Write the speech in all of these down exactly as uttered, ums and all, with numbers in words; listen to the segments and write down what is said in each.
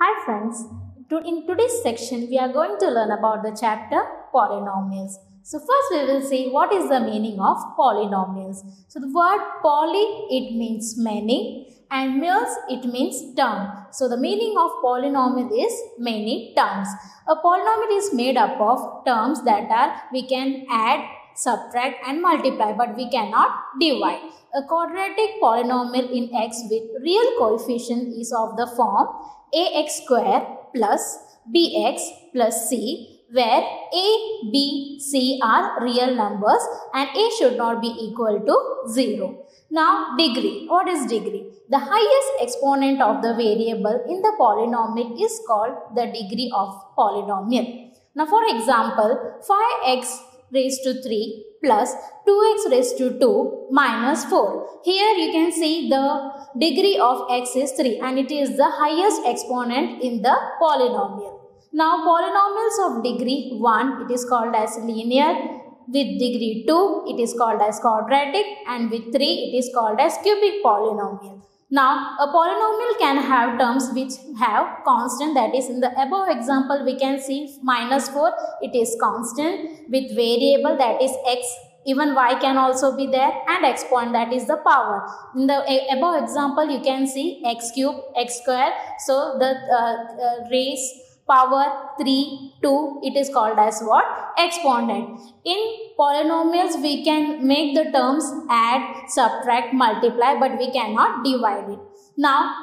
Hi friends, to, in today's section we are going to learn about the chapter polynomials. So first we will see what is the meaning of polynomials. So the word poly, it means many, and mials, it means term. So the meaning of polynomial is many terms. A polynomial is made up of terms that are we can add, subtract and multiply, but we cannot divide. A quadratic polynomial in x with real coefficient is of the form ax square plus bx plus c, where a, b, c are real numbers and a should not be equal to zero. Now degree. What is degree? The highest exponent of the variable in the polynomial is called the degree of polynomial. Now for example, five x raised to three plus two x raised to two minus four. Here you can see the degree of x is three and it is the highest exponent in the polynomial. Now polynomials of degree one, it is called as linear. With degree two, it is called as quadratic, and with three, it is called as cubic polynomial. Now, a polynomial can have terms which have constant, that is in the above example we can see minus four, it is constant, with variable that is x, even y can also be there, and exponent that is the power. In the above example you can see x cube, x square, so the uh, uh, raise power three, two, it is called as what? Exponent. In polynomials we can make the terms add, subtract, multiply, but we cannot divide it. Now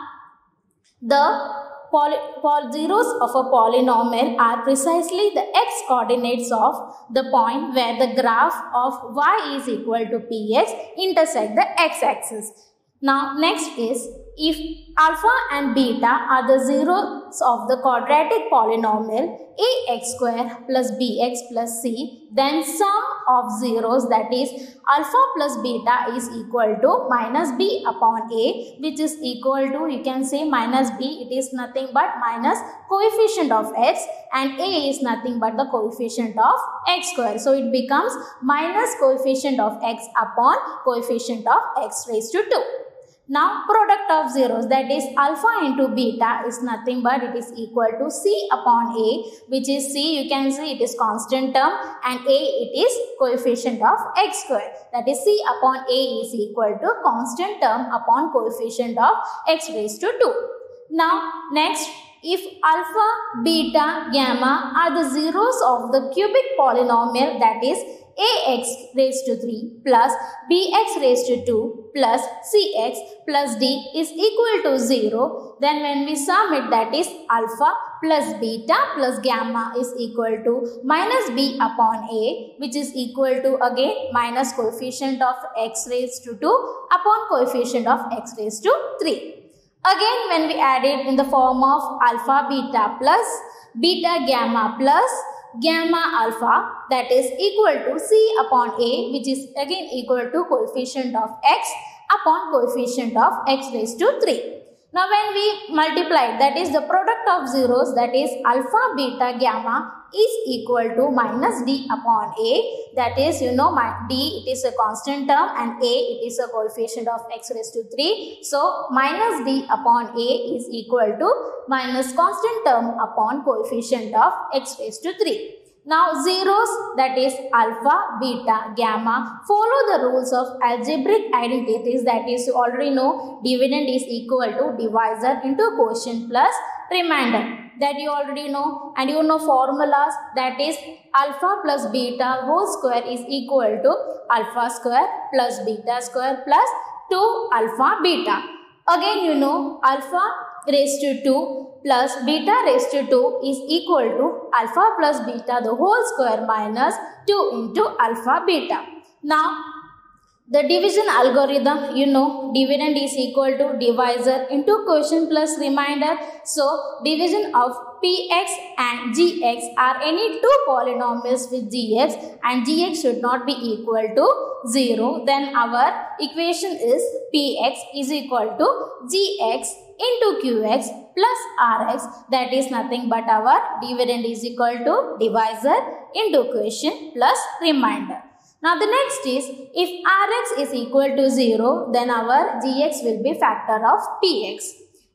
the poly, poly, zeros of a polynomial are precisely the x coordinates of the point where the graph of y is equal to px intersect the x-axis. Now next is, if alpha and beta are the zeros of the quadratic polynomial ax square plus bx plus c, then sum of zeros, that is alpha plus beta, is equal to minus b upon a, which is equal to, you can say minus b, it is nothing but minus coefficient of x, and a is nothing but the coefficient of x square. So it becomes minus coefficient of x upon coefficient of x raised to two. Now product of zeros, that is alpha into beta, is nothing but it is equal to c upon a, which is c, you can see it is constant term, and a, it is coefficient of x square, that is c upon a is equal to constant term upon coefficient of x raised to two. Now next, if alpha, beta, gamma are the zeros of the cubic polynomial, that is ax raised to three plus bx raised to two plus cx plus d is equal to zero, then when we sum it, that is alpha plus beta plus gamma is equal to minus b upon a, which is equal to again minus coefficient of x raised to two upon coefficient of x raised to three. Again when we add it in the form of alpha beta plus beta gamma plus gamma alpha, that is equal to c upon a, which is again equal to coefficient of x upon coefficient of x raised to three. Now when we multiply, that is the product of zeros, that is alpha beta gamma is equal to minus d upon a, that is, you know, my d, it is a constant term, and a, it is a coefficient of x raised to three. So minus d upon a is equal to minus constant term upon coefficient of x raised to three. Now zeros, that is alpha, beta, gamma, follow the rules of algebraic identities, that is, you already know dividend is equal to divisor into quotient plus remainder, that you already know, and you know formulas, that is alpha plus beta whole square is equal to alpha square plus beta square plus two alpha beta. Again you know alpha raised to two plus beta raised to two is equal to alpha plus beta the whole square minus two into alpha beta. Now the division algorithm, you know, dividend is equal to divisor into quotient plus remainder. So division of px and gx are any two polynomials with gx, and gx should not be equal to zero. Then our equation is px is equal to gx into qx plus rx, that is nothing but our dividend is equal to divisor into quotient plus remainder. Now the next is, if Rx is equal to zero, then our Gx will be factor of Px.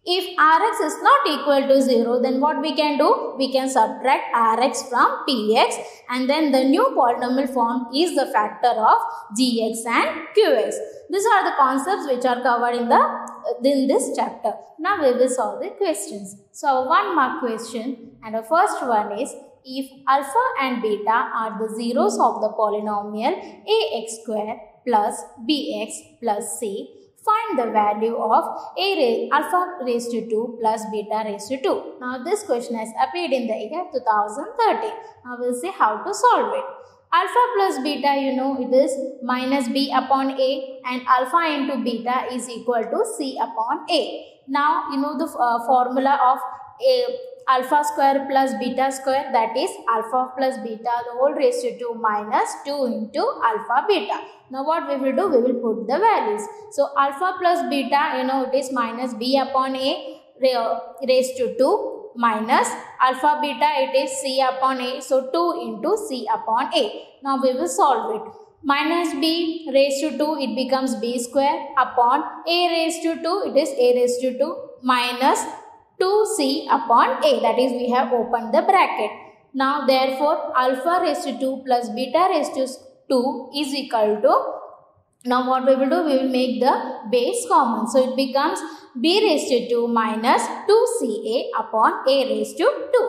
If Rx is not equal to zero, then what we can do? We can subtract Rx from Px, and then the new polynomial form is the factor of Gx and Qx. These are the concepts which are covered in the in this chapter. Now we will solve the questions. So our one mark question, and the first one is, if alpha and beta are the zeros of the polynomial ax square plus bx plus c, find the value of a alpha raised to two plus beta raised to two. Now this question has appeared in the year two thousand thirteen. Now we will see how to solve it. Alpha plus beta, you know, it is minus b upon a, and alpha into beta is equal to c upon a. Now you know the uh, formula of a alpha square plus beta square, that is alpha plus beta the whole raised to two minus two into alpha beta. Now what we will do, we will put the values. So alpha plus beta, you know, it is minus b upon a raised to two minus alpha beta, it is c upon a, so two into c upon a. Now we will solve it. Minus b raised to two, it becomes b square, upon a raised to two, it is a raised to two, minus two c upon a, that is we have opened the bracket. Now therefore alpha raised to two plus beta raised to two is equal to, now what we will do, we will make the base common. So it becomes b raised to two minus two c a upon a raised to two.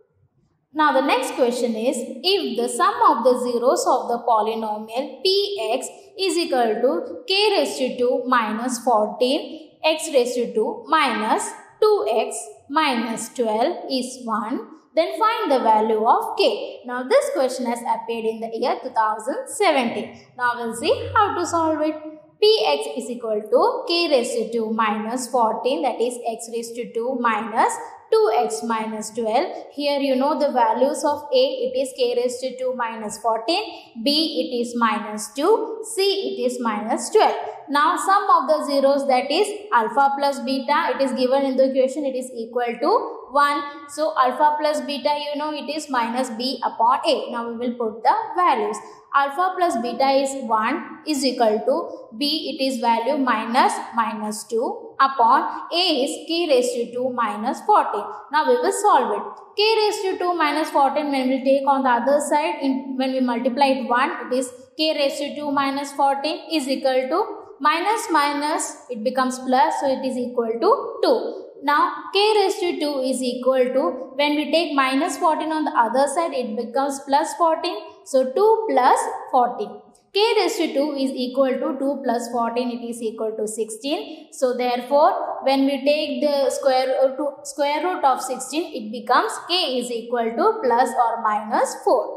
Now the next question is, if the sum of the zeros of the polynomial px is equal to k raised to two minus fourteen, x raised to two minus two x minus twelve is one, then find the value of k. Now this question has appeared in the year two thousand seventeen. Now we will see how to solve it. Px is equal to k raised to two minus fourteen, that is x raised to two minus two x minus twelve. Here you know the values of a, it is k raised to two minus fourteen, b it is minus two, c it is minus twelve. Now sum of the zeros, that is alpha plus beta, it is given in the equation, it is equal to one. So alpha plus beta, you know, it is minus b upon a. Now we will put the values. Alpha plus beta is one is equal to b, it is value minus minus two, upon a is k raised to two minus fourteen. Now we will solve it. K raised to two minus fourteen, when we take on the other side, in, when we multiply it one, it is k raised to two minus fourteen is equal to minus minus, it becomes plus, so it is equal to two. Now k raised to two is equal to, when we take minus fourteen on the other side, it becomes plus fourteen, so two plus fourteen. K raised to two is equal to two plus fourteen, it is equal to sixteen. So therefore when we take the square, uh, to square root of sixteen, it becomes k is equal to plus or minus four.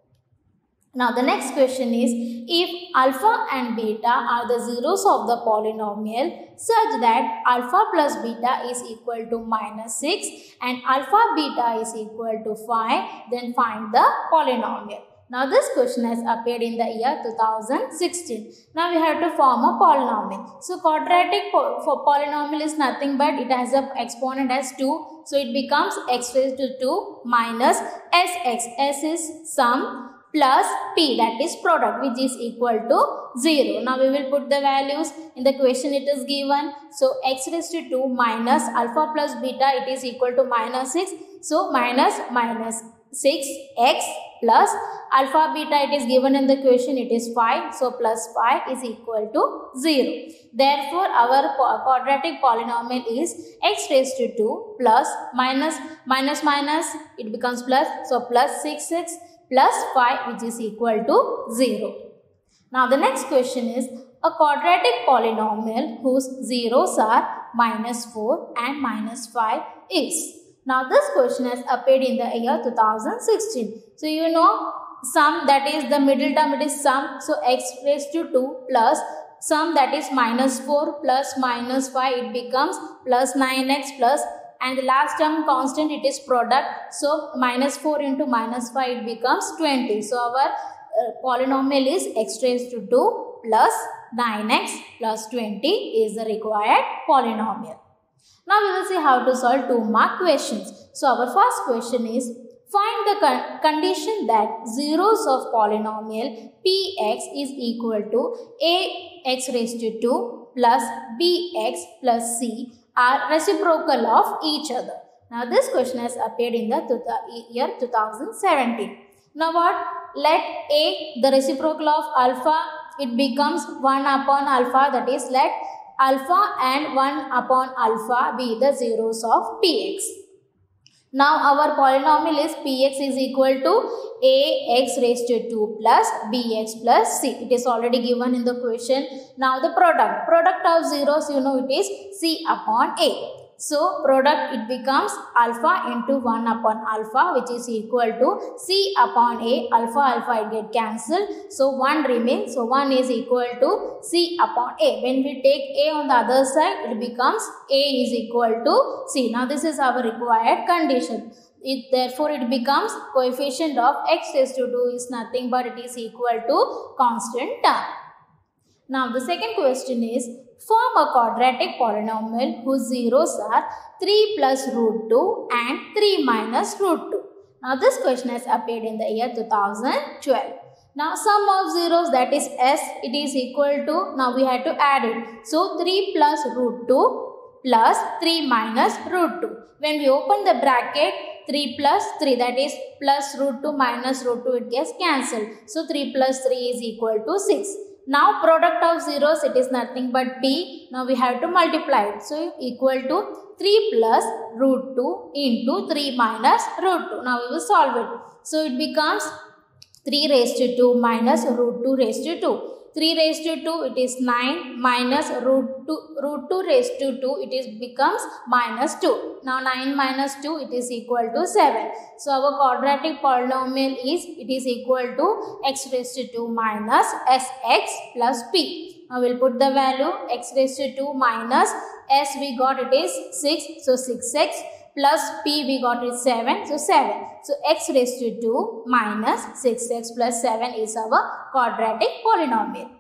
Now the next question is, if alpha and beta are the zeros of the polynomial such that alpha plus beta is equal to minus six and alpha beta is equal to five, then find the polynomial. Now this question has appeared in the year two thousand sixteen. Now we have to form a polynomial. So quadratic po for polynomial is nothing but it has an exponent as two. So it becomes x raised to two minus sx. S is sum plus p, that is product, which is equal to zero. Now we will put the values. In the question it is given. So x raised to two minus alpha plus beta, it is equal to minus six. So minus minus six x plus alpha beta, it is given in the question, it is five. So plus five is equal to zero. Therefore our quadratic polynomial is x raised to two plus minus minus minus, it becomes plus. So plus six x plus five, which is equal to zero. Now the next question is, a quadratic polynomial whose zeros are minus four and minus five is. Now this question has appeared in the year two thousand sixteen. So you know sum, that is the middle term, it is sum. So x raised to two plus sum, that is minus four plus minus five, it becomes plus nine x plus, and the last term constant, it is product. So minus four into minus five, it becomes twenty. So our uh, polynomial is x raised to two plus nine x plus twenty is the required polynomial. Now we will see how to solve two mark questions. So our first question is, find the con condition that zeros of polynomial px is equal to ax raised to two plus bx plus c are reciprocal of each other. Now this question has appeared in the year two thousand seventeen. Now what? Let A, the reciprocal of alpha, it becomes one upon alpha, that is let alpha and one upon alpha be the zeros of Px. Now our polynomial is Px is equal to Ax raised to two plus Bx plus C. It is already given in the question. Now the product. Product of zeros, you know, it is C upon A. So product, it becomes alpha into one upon alpha, which is equal to C upon A. Alpha alpha it get cancelled. So one remains. So one is equal to C upon A. When we take A on the other side, it becomes A is equal to C. Now this is our required condition. It, therefore it becomes coefficient of x raised to two is nothing but it is equal to constant term. Now the second question is, form a quadratic polynomial whose zeros are three plus root two and three minus root two. Now this question has appeared in the year two thousand twelve. Now sum of zeros, that is S, it is equal to, now we have to add it. So three plus root two plus three minus root two. When we open the bracket, three plus three, that is plus root two minus root two, it gets cancelled. So three plus three is equal to six. Now product of zeros, it is nothing but P. Now we have to multiply it. So equal to three plus root two into three minus root two. Now we will solve it. So it becomes three raised to two minus root two raised to two. three raised to two, it is nine minus root two, root two raised to two, it is becomes minus two. Now nine minus two, it is equal to seven. So our quadratic polynomial is, it is equal to x raised to two minus sx plus p. Now we will put the value x raised to two minus s we got it is six, so six x plus p we got it seven, so seven. So x raised to two minus six x plus seven is our quadratic polynomial.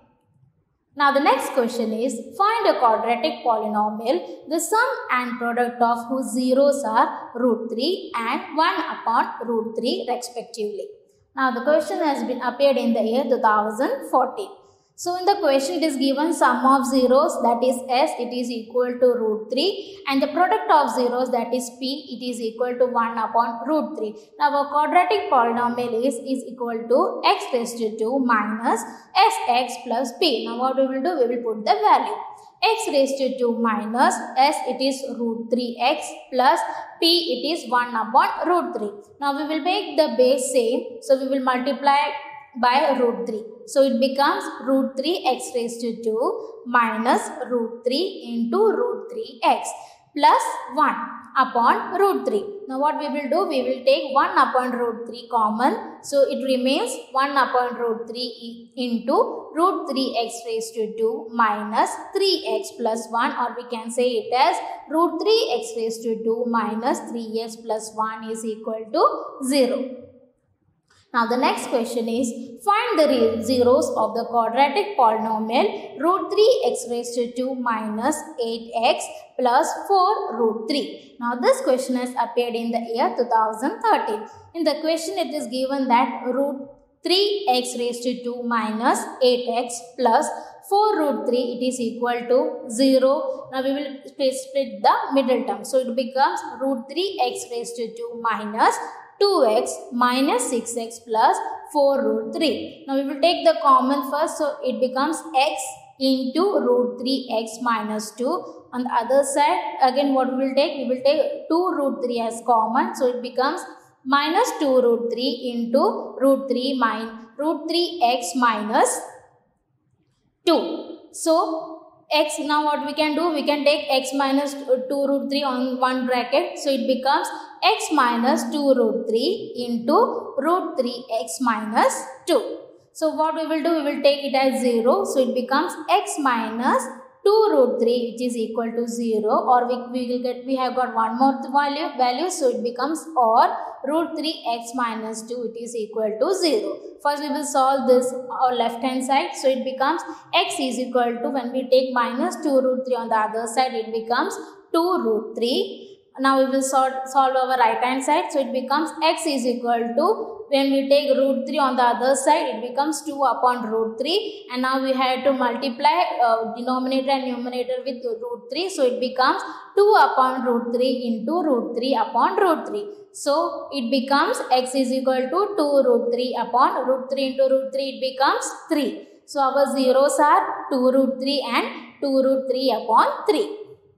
Now the next question is, find a quadratic polynomial, the sum and product of whose zeros are root three and one upon root three respectively. Now the question has been appeared in the year two thousand fourteen. So in the question it is given sum of zeros, that is S, it is equal to root three, and the product of zeros, that is P, it is equal to one upon root three. Now our quadratic polynomial is, is equal to x raised to two minus sx plus p. Now what we will do, we will put the value. X raised to two minus s, it is root three x plus p, it is one upon root three. Now we will make the base same, so we will multiply by root three. So it becomes root three x raised to two minus root three into root three x plus one upon root three. Now what we will do, we will take one upon root three common. So it remains one upon root three into root three x raised to two minus three x plus one, or we can say it as root three x raised to two minus three x plus one is equal to zero. Now the next question is, find the zeros of the quadratic polynomial root three x raised to two minus eight x plus four root three. Now this question has appeared in the year two thousand thirteen. In the question it is given that root three x raised to two minus eight x plus four root three, it is equal to zero. Now we will split the middle term. So it becomes root three x raised to two minus two x minus six x plus four root three. Now we will take the common first, so it becomes x into root three x minus two. On the other side, again what we will take, we will take two root three as common, so it becomes minus two root three into root three minus root three x minus two. So x, now what we can do, we can take x minus two root three on one bracket, so it becomes x minus two root three into root three x minus two. So what we will do, we will take it as zero, so it becomes x minus two root three, which is equal to zero, or we, we will get, we have got one more value, value, so it becomes or root three x minus two, it is equal to zero. First we will solve this on left hand side, so it becomes x is equal to, when we take minus two root three on the other side, it becomes two root three. Now we will solve, solve our right hand side, so it becomes x is equal to when we take root three on the other side, it becomes two upon root three, and now we have to multiply uh, denominator and numerator with root three, so it becomes two upon root three into root three upon root three. So it becomes x is equal to two root three upon root three into root three, it becomes three. So our zeros are two root three and two root three upon three.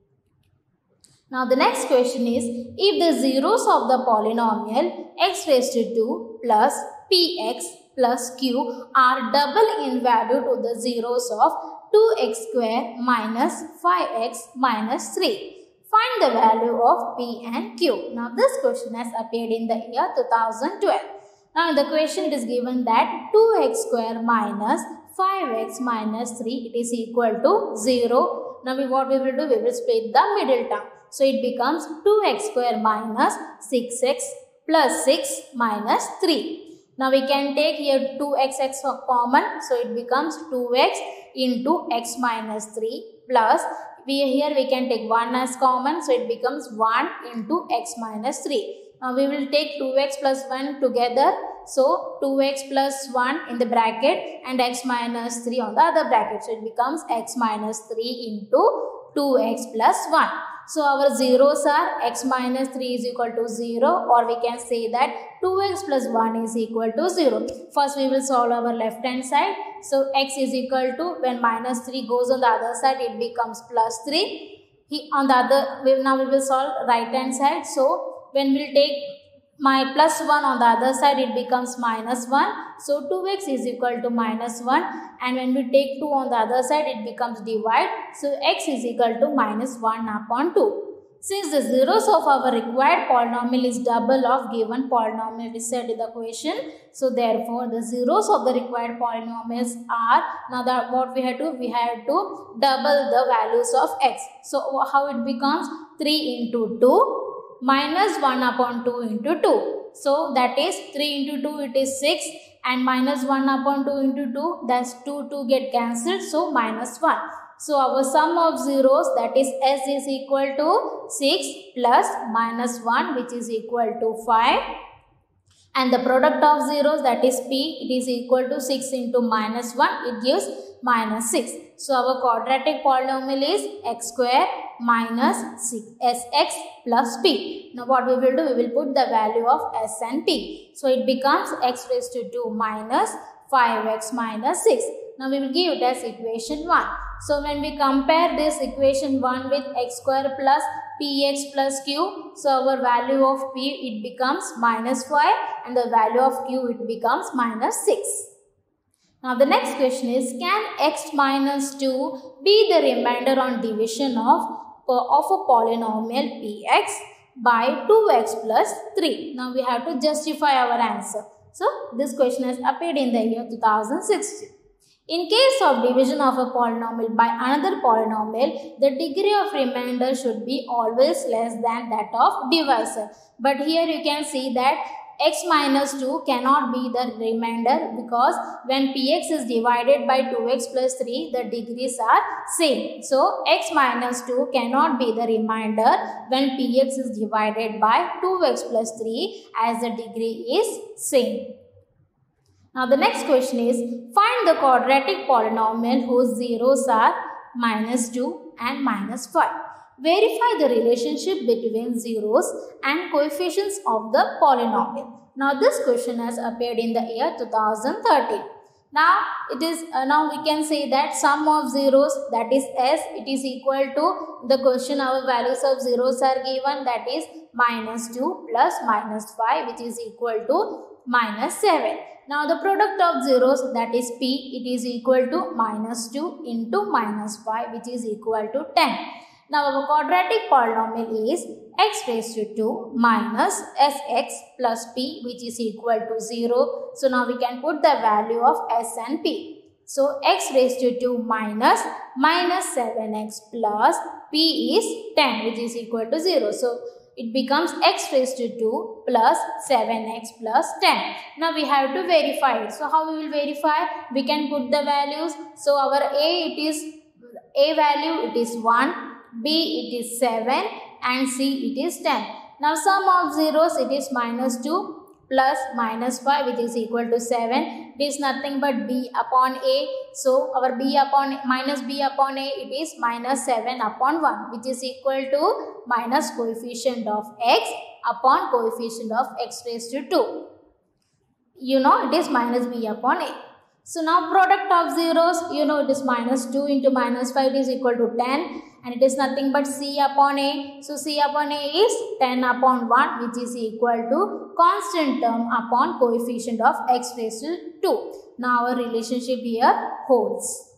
Now the next question is, if the zeros of the polynomial x raised to two plus px plus q are double in value to the zeros of two x square minus five x minus three, find the value of p and q. Now this question has appeared in the year two thousand twelve. Now in the question it is given that two x square minus five x minus three, it is equal to zero. Now we, what we will do, we will split the middle term. So it becomes two x square minus six x plus six minus three. Now we can take here two x x common. So it becomes two x into x minus three plus, we here we can take one as common. So it becomes one into x minus three. Now we will take two x plus one together. So two x plus one in the bracket and x minus three on the other bracket. So it becomes x minus three into two x plus one. So our zeros are x minus three is equal to zero, or we can say that two x plus one is equal to zero. First we will solve our left hand side. So x is equal to, when minus three goes on the other side, it becomes plus three. He, on the other, we, now we will solve right hand side. So when we will take my plus one on the other side, it becomes minus one. So two x is equal to minus one, and when we take two on the other side, it becomes divide. So x is equal to minus one upon two. Since the zeros of our required polynomial is double of given polynomial, it is said in the question. So therefore the zeros of the required polynomials are, now that what we have to, we have to double the values of x. So how it becomes, three into two minus one upon two into two. So that is three into two, it is six, and minus one upon two into two, that's two, two get cancelled, so minus one. So our sum of zeros, that is s, is equal to six plus minus one, which is equal to five. And the product of zeros, that is p, it is equal to six into minus one, it gives minus six. So our quadratic polynomial is x square minus sx plus p. Now what we will do, we will put the value of s and p. So it becomes x raised to two minus five x minus six. Now we will give it as equation one. So when we compare this equation one with x square plus px plus q, so our value of p, it becomes minus five, and the value of q, it becomes minus six. Now the next question is, can x minus two be the remainder on division of, of a polynomial px by two x plus three? Now we have to justify our answer. So this question has appeared in the year two thousand sixteen. In case of division of a polynomial by another polynomial, the degree of remainder should be always less than that of divisor. But here you can see that x minus two cannot be the remainder, because when px is divided by two x plus three, the degrees are same. So x minus two cannot be the remainder when px is divided by two x plus three, as the degree is same. Now the next question is, find the quadratic polynomial whose zeros are minus two and minus five. Verify the relationship between zeros and coefficients of the polynomial. Now this question has appeared in the year two thousand thirteen. Now it is uh, now we can say that sum of zeros, that is s, it is equal to the question, our values of zeros are given, that is minus two plus minus five, which is equal to minus seven. Now the product of zeros, that is p, it is equal to minus two into minus five, which is equal to ten. Now our quadratic polynomial is x raised to two minus sx plus p, which is equal to zero. So now we can put the value of s and p. So x raised to two minus minus seven x plus p is ten, which is equal to zero. So it becomes x raised to two plus seven x plus ten. Now we have to verify it. So how we will verify? We can put the values. So our a, it is a value, it is one, b, it is seven, and c, it is ten. Now sum of zeros, it is minus two plus minus five, which is equal to seven. It is nothing but b upon a. So our b upon minus b upon a, it is minus seven upon one, which is equal to minus coefficient of x upon coefficient of x raised to two. You know it is minus b upon a. So now product of zeros, you know it is minus two into minus five is equal to ten, and it is nothing but c upon a. So c upon a is ten upon one, which is equal to constant term upon coefficient of x raised to two. Now our relationship here holds.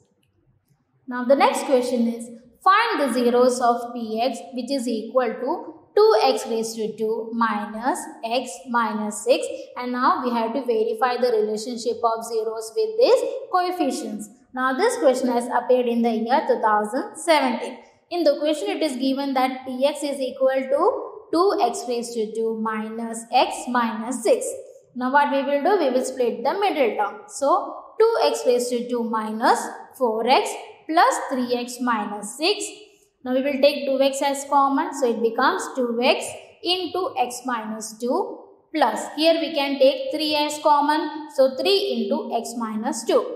Now the next question is, find the zeros of px which is equal to two x raised to two minus x minus six, and now we have to verify the relationship of zeros with these coefficients. Now this question has appeared in the year two thousand seventeen. In the question it is given that px is equal to two x raised to two minus x minus six. Now what we will do, we will split the middle term. So two x raised to two minus four x plus three x minus six. Now we will take two x as common, so it becomes two x into x minus two plus, here we can take three as common, so three into x minus two.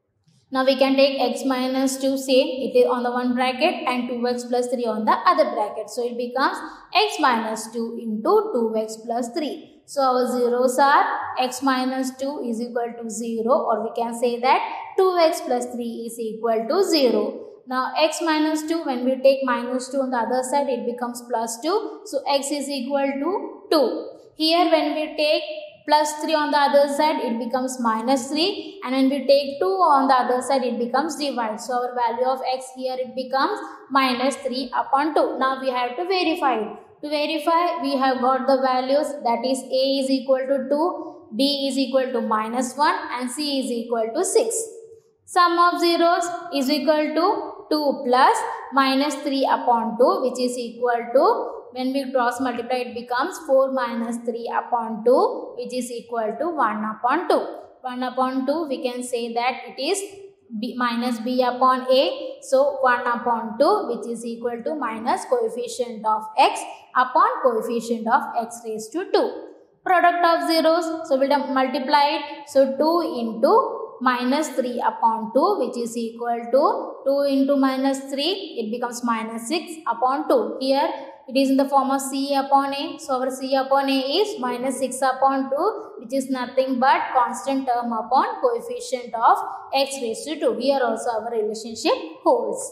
Now we can take x minus two same, it is on the one bracket, and two x plus three on the other bracket. So it becomes x minus two into two x plus three. So our zeros are x minus two is equal to zero, or we can say that two x plus three is equal to zero. Now x minus two, when we take minus two on the other side, it becomes plus two. So x is equal to two. Here when we take plus three on the other side, it becomes minus three. And when we take two on the other side, it becomes divided. So our value of x here, it becomes minus three upon two. Now we have to verify it. To verify, we have got the values, that is a is equal to two, b is equal to minus one, and c is equal to six. Sum of zeros is equal to two plus minus three upon two, which is equal to, when we cross multiply, it becomes four minus three upon two, which is equal to one upon two. one upon two, we can say that it is b minus b upon a. So one upon two, which is equal to minus coefficient of x upon coefficient of x raised to two. Product of zeros, so we will multiply it. So two into minus three upon two, which is equal to two into minus three, it becomes minus six upon two. Here it is in the form of c upon a. So our c upon a is minus six upon two, which is nothing but constant term upon coefficient of x raised to two. Here also our relationship holds.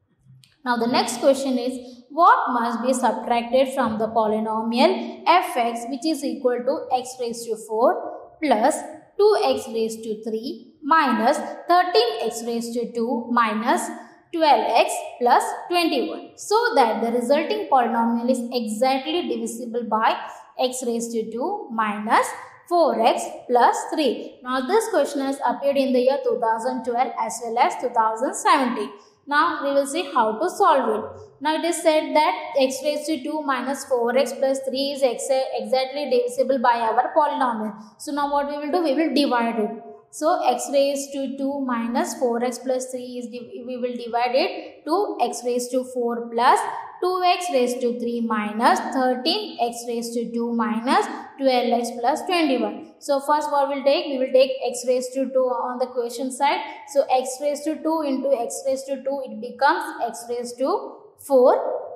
Now the next question is, what must be subtracted from the polynomial fx which is equal to x raised to four plus two x raised to three minus thirteen x raised to two minus twelve x plus twenty-one, so that the resulting polynomial is exactly divisible by x raised to two minus four x plus three. Now this question has appeared in the year two thousand twelve as well as two thousand seventeen. Now we will see how to solve it. Now it is said that x raised to two minus four x plus three is ex exactly divisible by our polynomial. So now what we will do, we will divide it. So x raised to two minus four x plus three is, we will divide it to x raised to four plus two x raised to three minus thirteen x raised to two minus twelve x plus twenty-one. So first what we will take, we will take x raised to two on the quotient side. So x raised to two into x raised to two, it becomes x raised to four.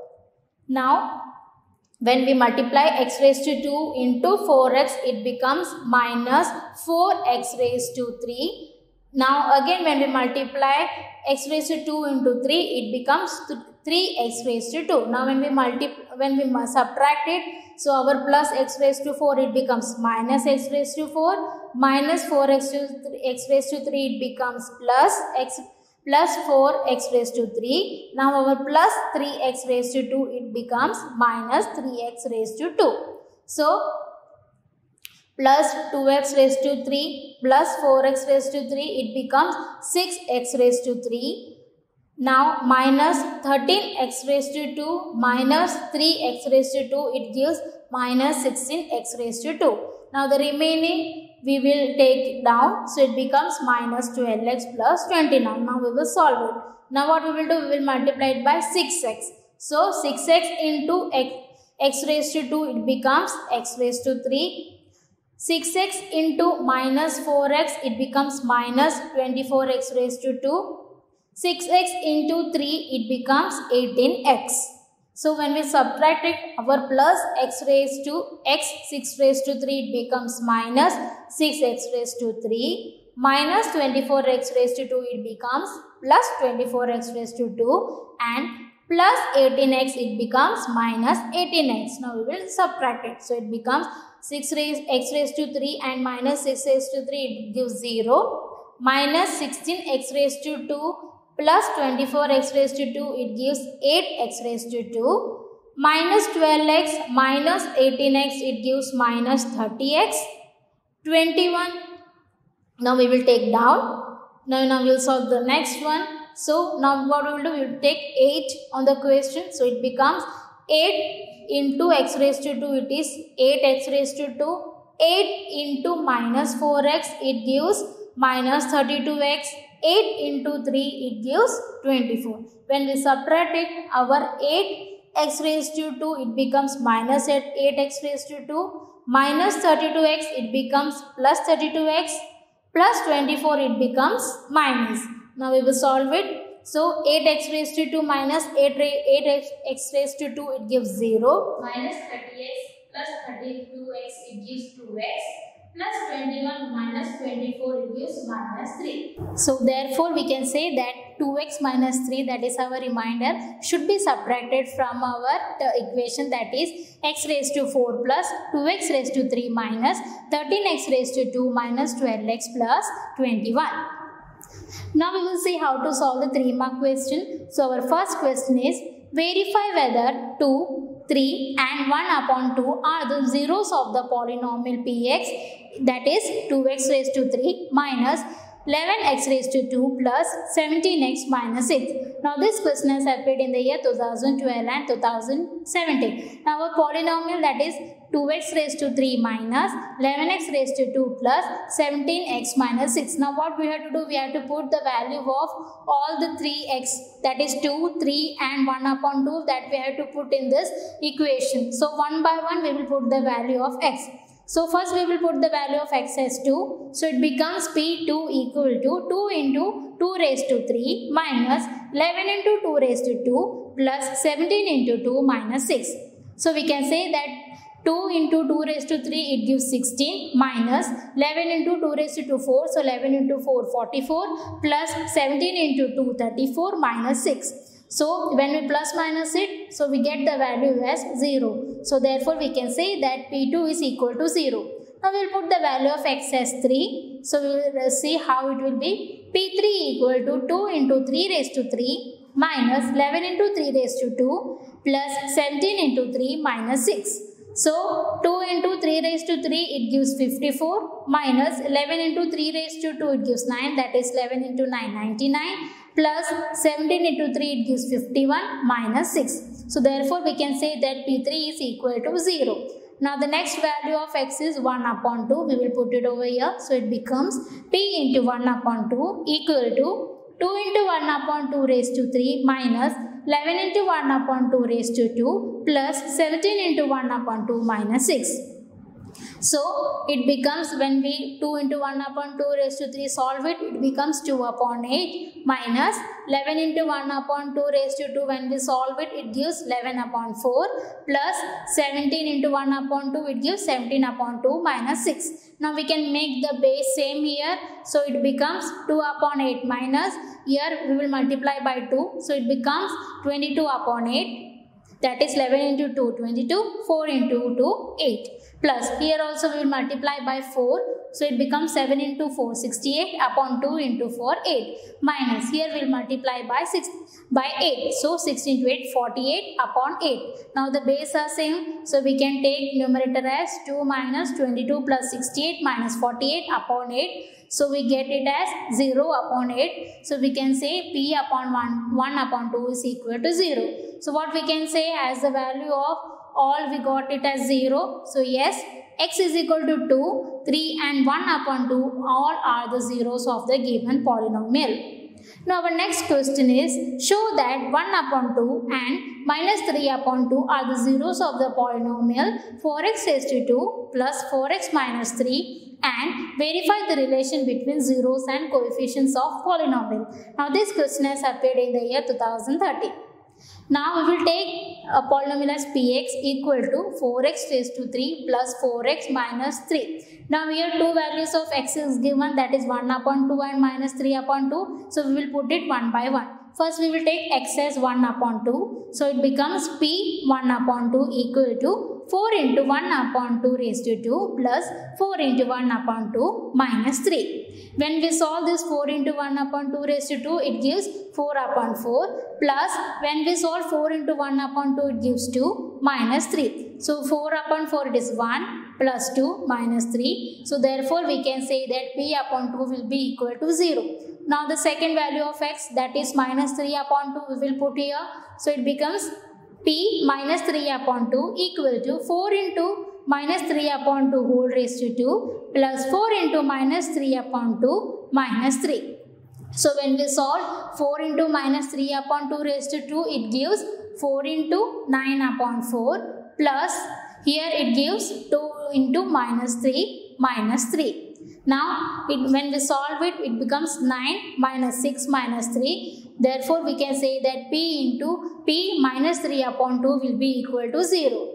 Now when we multiply x raised to two into four x, it becomes minus four x raised to three. Now again when we multiply x raised to two into three, it becomes three x raised to two. Now when we multiply, when we subtract it, so our plus x raised to four, it becomes minus x raised to four, minus four x raised to three, it becomes plus x plus four x raised to three. Now our plus three x raised to two, it becomes minus three x raised to two. So plus two x raised to three plus four x raised to three, it becomes six x raised to three. Now minus thirteen x raised to two minus three x raised to two, it gives minus sixteen x raised to two. Now the remaining we will take down, so it becomes minus twelve x plus twenty-nine. Now we will solve it. Now what we will do, we will multiply it by six x. So six x into x, x raised to two, it becomes x raised to three. six x into minus four x, it becomes minus twenty-four x raised to two. six x into three, it becomes eighteen x. So when we subtract it, our plus x raised to x, six raised to three, it becomes minus six x raised to three. Minus twenty-four x raised to two, it becomes plus twenty-four x raised to two. And plus eighteen x, it becomes minus eighteen x. Now we will subtract it. So it becomes six raised x raised to three and minus six raised to three, it gives zero. Minus sixteen x raised to two plus twenty-four x raised to two, it gives eight x raised to two. Minus twelve x minus eighteen x, it gives minus thirty x. twenty-one. Now we will take down. Now, now we will solve the next one. So now what we will do, we will take eight on the question. So it becomes eight into x raised to two, it is eight x raised to two. eight into minus four x, it gives minus thirty-two x. eight into three, it gives twenty-four. When we subtract it, our eight x raised to two, it becomes minus eight x raised to two. Minus thirty-two x, it becomes plus thirty-two x. Plus twenty-four, it becomes minus. Now we will solve it. So eight x raised to two minus eight, eight x raised to two, it gives zero. Minus thirty x plus thirty-two x, it gives two x. Plus twenty-one minus twenty-four, it gives minus three. So therefore we can say that two x minus three, that is our remainder, should be subtracted from our uh, equation, that is x raised to four plus two x raised to three minus thirteen x raised to two minus twelve x plus twenty-one. Now we will see how to solve the three mark question. So our first question is, verify whether two, three and one upon two are the zeros of the polynomial px, that is two x raised to three minus eleven x raised to two plus seventeen x minus six. Now this question has appeared in the year two thousand twelve and two thousand seventeen. Now our polynomial, that is two x raised to three minus eleven x raised to two plus seventeen x minus six. Now what we have to do, we have to put the value of all the three x, that is two, three and one upon two, that we have to put in this equation. So one by one we will put the value of x. So first we will put the value of x as two. So it becomes P two equal to two into two raised to three minus eleven into two raised to two plus seventeen into two minus six. So we can say that two into two raised to three, it gives sixteen minus eleven into two raised to four. So eleven into four, forty-four plus seventeen into two, thirty-four minus six. So when we plus minus it, so we get the value as zero. So therefore we can say that P two is equal to zero. Now we will put the value of x as three. So we will see how it will be. P three equal to two into three raised to three minus eleven into three raised to two plus seventeen into three minus six. So two into three raised to three, it gives fifty-four minus eleven into three raised to two, it gives nine, that is eleven into nine, ninety-nine plus seventeen into three, it gives fifty-one minus six. So therefore we can say that P three is equal to zero. Now the next value of x is one upon two. We will put it over here. So it becomes P into one upon two equal to two into one upon two raised to three minus eleven into one upon two raised to two plus seventeen into one upon two minus six. So it becomes, when we two into one upon two raised to three solve it, it becomes two upon eight minus eleven into one upon two raised to two, when we solve it, it gives eleven upon four plus seventeen into one upon two, it gives seventeen upon two minus six. Now we can make the base same here. So it becomes two upon eight minus, here we will multiply by two. So it becomes twenty-two upon eight, that is eleven into two, twenty-two, four into two, eight. Plus here also we will multiply by four. So it becomes seven into four, sixty-eight upon two into four, eight. Minus here we will multiply by six by eight. So six into eight, forty-eight upon eight. Now the base are same. So we can take numerator as two minus twenty-two plus sixty-eight minus forty-eight upon eight. So we get it as zero upon eight. So we can say P upon one, one upon two is equal to zero. So what we can say, as the value of all we got it as zero. So yes, x is equal to two, three and one upon two, all are the zeros of the given polynomial. Now our next question is, show that one upon two and minus three upon two are the zeros of the polynomial four x raised to two plus four x minus three, and verify the relation between zeros and coefficients of polynomial. Now this question has appeared in the year two thousand thirteen. Now we will take a polynomial as px equal to four x raised to three plus four x minus three. Now here two values of x is given, that is one upon two and minus three upon two. So we will put it one by one. First we will take x as one upon two. So it becomes p one upon two equal to four into one upon two raised to two plus four into one upon two minus three. When we solve this four into one upon two raised to two, it gives four upon four, plus when we solve four into one upon two, it gives two minus three. So four upon four, it is one plus two minus three. So therefore we can say that p upon two will be equal to zero. Now the second value of x, that is minus three upon two, we will put here. So it becomes p minus three upon two equal to four into minus three upon two whole raised to two plus four into minus three upon two minus three. So when we solve four into minus three upon two raised to two, it gives four into nine upon four plus here it gives two into minus three minus three. Now it, when we solve it, it becomes nine minus six minus three. Therefore we can say that p into p minus three upon two will be equal to zero.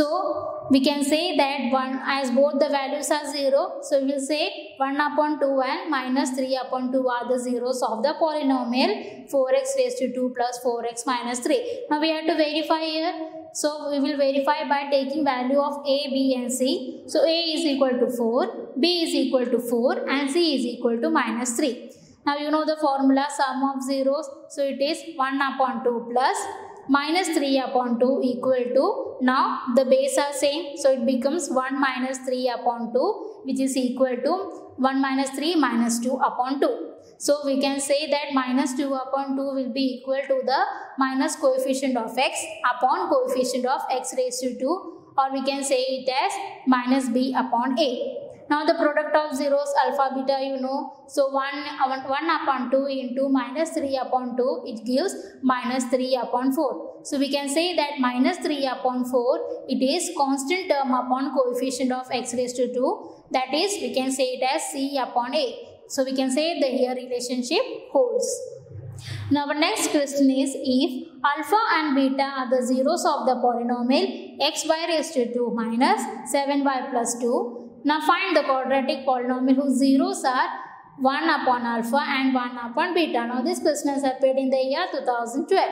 So we can say that one, as both the values are zero, so we will say one upon two and minus three upon two are the zeros of the polynomial four x raised to two plus four x minus three. Now we have to verify here. So we will verify by taking value of a, b and c. So a is equal to four, b is equal to four and c is equal to minus three. Now you know the formula, sum of zeros. So it is one upon two plus minus three upon two equal to, now the base are same, so it becomes one minus three upon two, which is equal to one minus three minus two upon two. So we can say that minus two upon two will be equal to the minus coefficient of x upon coefficient of x raised to two, or we can say it as minus b upon a. Now the product of zeros alpha beta you know, so one, one upon two into minus three upon two, it gives minus three upon four. So we can say that minus three upon four, it is constant term upon coefficient of x raised to two, that is we can say it as c upon a. So we can say the here relationship holds. Now our next question is, if alpha and beta are the zeros of the polynomial xy raised to two minus seven y plus two, now find the quadratic polynomial whose zeros are one upon alpha and one upon beta. Now this question has appeared in the year two thousand twelve.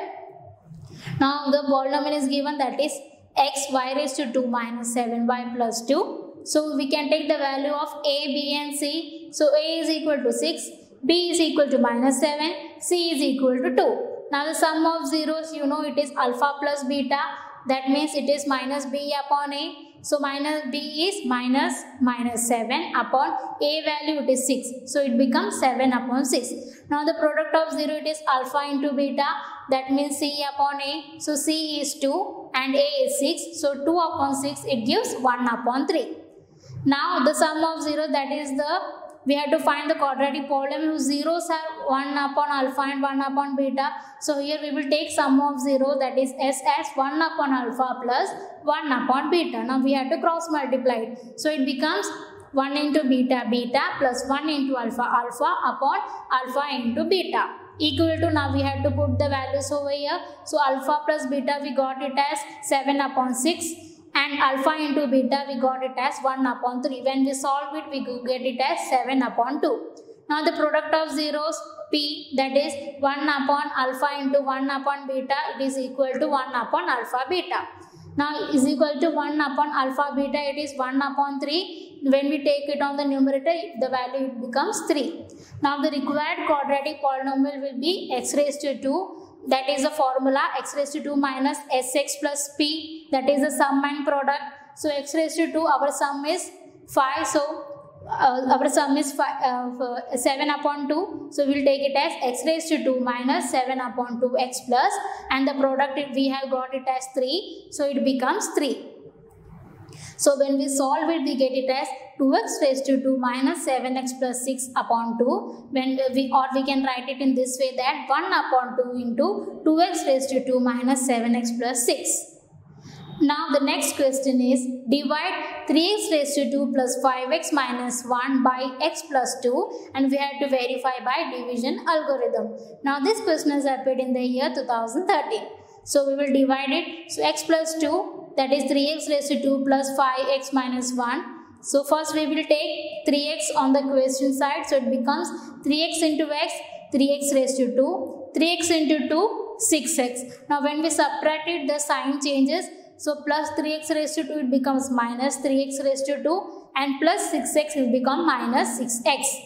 Now the polynomial is given, that is xy raised to two minus seven y plus two. So we can take the value of a, b and c. So a is equal to six, b is equal to minus seven, c is equal to two. Now the sum of zeros, you know it is alpha plus beta, that means it is minus b upon a. So minus b is minus minus seven upon a value, it is six. So it becomes seven upon six. Now the product of zero, it is alpha into beta, that means c upon a. So c is two and a is six. So two upon six, it gives one upon three. Now the sum of zero, that is the, we have to find the quadratic polynomial whose zeros are one upon alpha and one upon beta. So here we will take sum of zero, that is s as one upon alpha plus one upon beta. Now we have to cross multiply it. So it becomes one into beta beta plus one into alpha alpha upon alpha into beta equal to, now we have to put the values over here. So alpha plus beta, we got it as seven upon six. And alpha into beta, we got it as one upon three. When we solve it, we get it as seven upon two. Now the product of zeros, p, that is one upon alpha into one upon beta, it is equal to one upon alpha beta. Now is equal to one upon alpha beta, it is one upon three. When we take it on the numerator, the value becomes three. Now the required quadratic polynomial will be x raised to two. That is the formula, x raised to two minus sx plus p, that is the sum and product. So x raised to two, our sum is five, so uh, our sum is five, uh, seven upon two. So we will take it as x raised to two minus seven upon two x plus, and the product we have got it as three, so it becomes three. So when we solve it, we get it as two x raised to two minus seven x plus six upon two. When we, or we can write it in this way, that one upon two into two x raised to two minus seven x plus six. Now the next question is, divide three x raised to two plus five x minus one by x plus two, and we have to verify by division algorithm. Now this question has appeared in the year two thousand thirteen. So we will divide it. So x plus two, that is three x raised to two plus five x minus one. So first we will take three x on the question side. So it becomes three x into x, three x raised to two, three x into two, six x. Now when we subtract it, the sign changes. So plus three x raised to two, it becomes minus three x raised to two, and plus six x will become minus six x.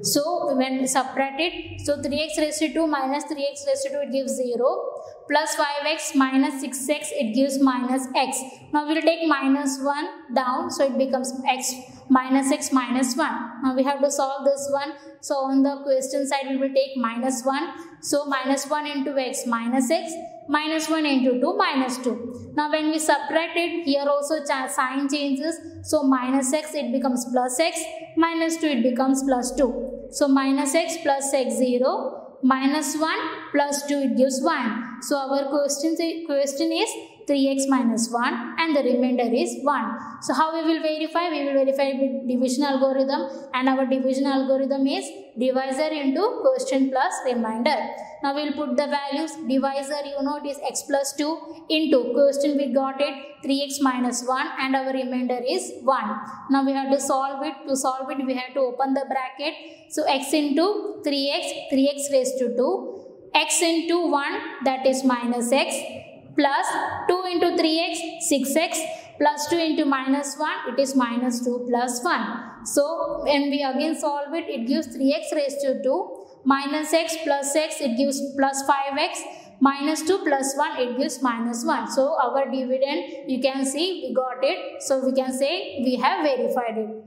So when we subtract it, so three x raised to two minus three x raised to two, it gives zero. Plus five x minus six x, it gives minus x. Now we will take minus one down, so it becomes x minus x minus one. Now we have to solve this one. So on the question side, we will take minus one. So minus one into x minus x, minus one into two minus two. Now when we subtract it, here also sign changes. So minus x, it becomes plus x, minus two, it becomes plus two. So minus x plus x zero. Minus one plus two, it gives one. So our question, question is three x minus one, and the remainder is one. So how we will verify? We will verify with division algorithm, and our division algorithm is divisor into question plus remainder. Now we will put the values. Divisor, you know, it is x plus two, into question we got it three x minus one, and our remainder is one. Now we have to solve it. To solve it, we have to open the bracket. So x into three x, three x raised to two, x into one, that is minus x, plus two into three x, six x, plus two into minus one, it is minus two plus one. So when we again solve it, it gives three x raised to two, minus x plus x, it gives plus five x, minus two plus one, it gives minus one. So our dividend, you can see we got it. So we can say we have verified it.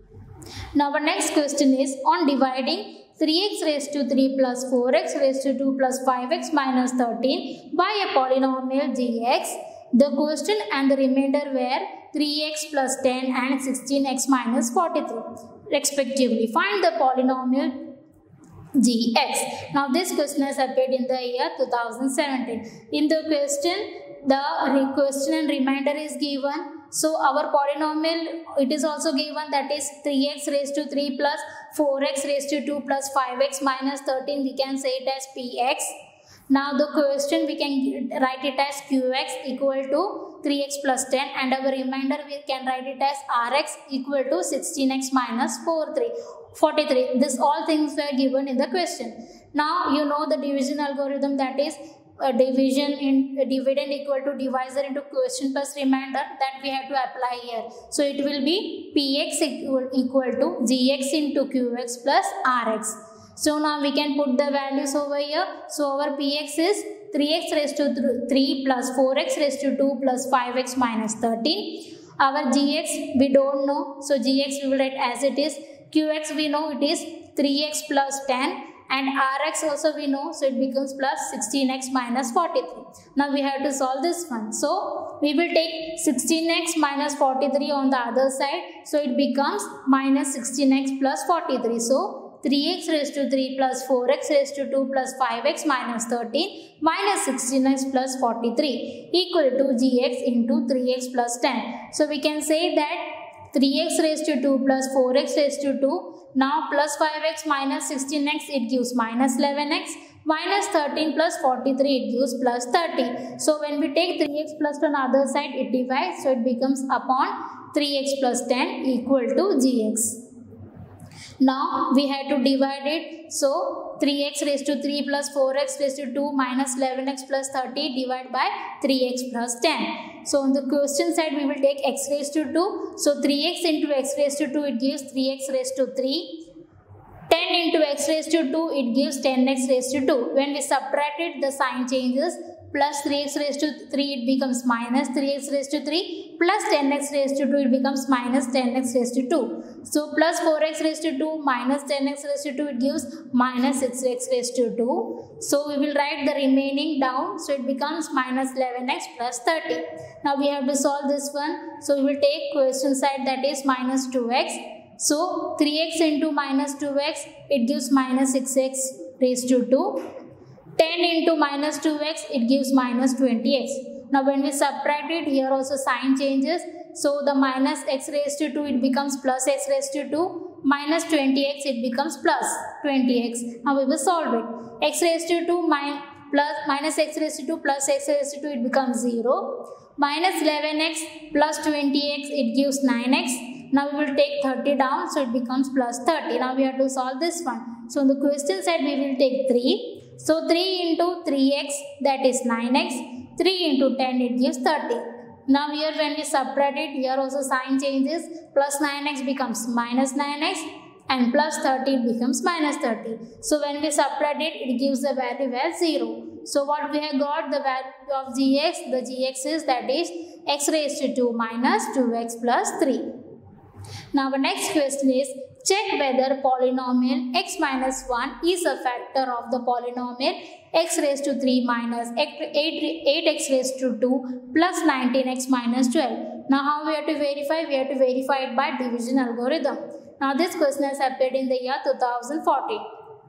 Now our next question is on dividing three x raised to three plus four x raised to two plus five x minus thirteen by a polynomial gx. The question and the remainder were three x plus ten and sixteen x minus forty-three respectively. Find the polynomial gx. Now this question has appeared in the year two thousand seventeen. In the question, the question and remainder is given. So our polynomial, it is also given, that is three x raised to three plus four x raised to two plus five x minus thirteen. We can say it as px. Now the question, we can write it as qx equal to three x plus ten, and our remainder we can write it as rx equal to sixteen x minus forty-three. This all things were given in the question. Now you know the division algorithm, that is a division in a dividend equal to divisor into question plus remainder, that we have to apply here. So it will be px equal, equal to gx into qx plus rx. So now we can put the values over here. So our px is three x raised to three plus four x raised to two plus five x minus thirteen. Our gx we don't know, so gx we will write as it is. Qx we know it is three x plus ten, and rx also we know, so it becomes plus sixteen x minus forty-three. Now we have to solve this one. So we will take sixteen x minus forty-three on the other side, so it becomes minus sixteen x plus forty-three. So three x raised to three plus four x raised to two plus five x minus thirteen minus sixteen x plus forty-three equal to gx into three x plus ten. So we can say that three x raised to two plus four x raised to two, now plus five x minus sixteen x, it gives minus eleven x, minus thirteen plus forty-three, it gives plus thirty. So when we take three x plus on the other side, it divides, so it becomes upon three x plus ten equal to gx. Now we had to divide it. So three x raised to three plus four x raised to two minus eleven x plus thirty divided by three x plus ten. So on the question side, we will take x raised to two. So three x into x raised to two, it gives three x raised to three. ten into x raised to two, it gives ten x raised to two. When we subtract it, the sign changes. plus three x raised to three, it becomes minus three x raised to three, plus ten x raised to two, it becomes minus ten x raised to two. So plus four x raised to two minus ten x raised to two, it gives minus six x raised to two. So we will write the remaining down, so it becomes minus eleven x plus thirty. Now we have to solve this one, so we will take question side, that is minus two x. So three x into minus two x, it gives minus six x raised to two. ten into minus two x, it gives minus twenty x. Now when we subtract it, here also sign changes. So the minus x raised to two, it becomes plus x raised to two. Minus twenty x, it becomes plus twenty x. Now we will solve it. X raised to two min plus minus x raised to two plus x raised to two, it becomes zero. Minus eleven x plus twenty x, it gives nine x. Now we will take thirty down, so it becomes plus thirty. Now we have to solve this one. So on the question side, we will take three. So three into three x, that is nine x. three into ten, it gives thirty. Now here when we subtract it, here also sign changes. Plus nine x becomes minus nine x and plus thirty, it becomes minus thirty. So when we subtract it, it gives the value as zero. So what we have got, the value of gx, the gx is, that is x raised to two minus two x plus three. Now the next question is, check whether polynomial x minus one is a factor of the polynomial x raised to three minus eight x raised to two plus nineteen x minus twelve. Now how we have to verify? We have to verify it by division algorithm. Now this question has appeared in the year two thousand fourteen.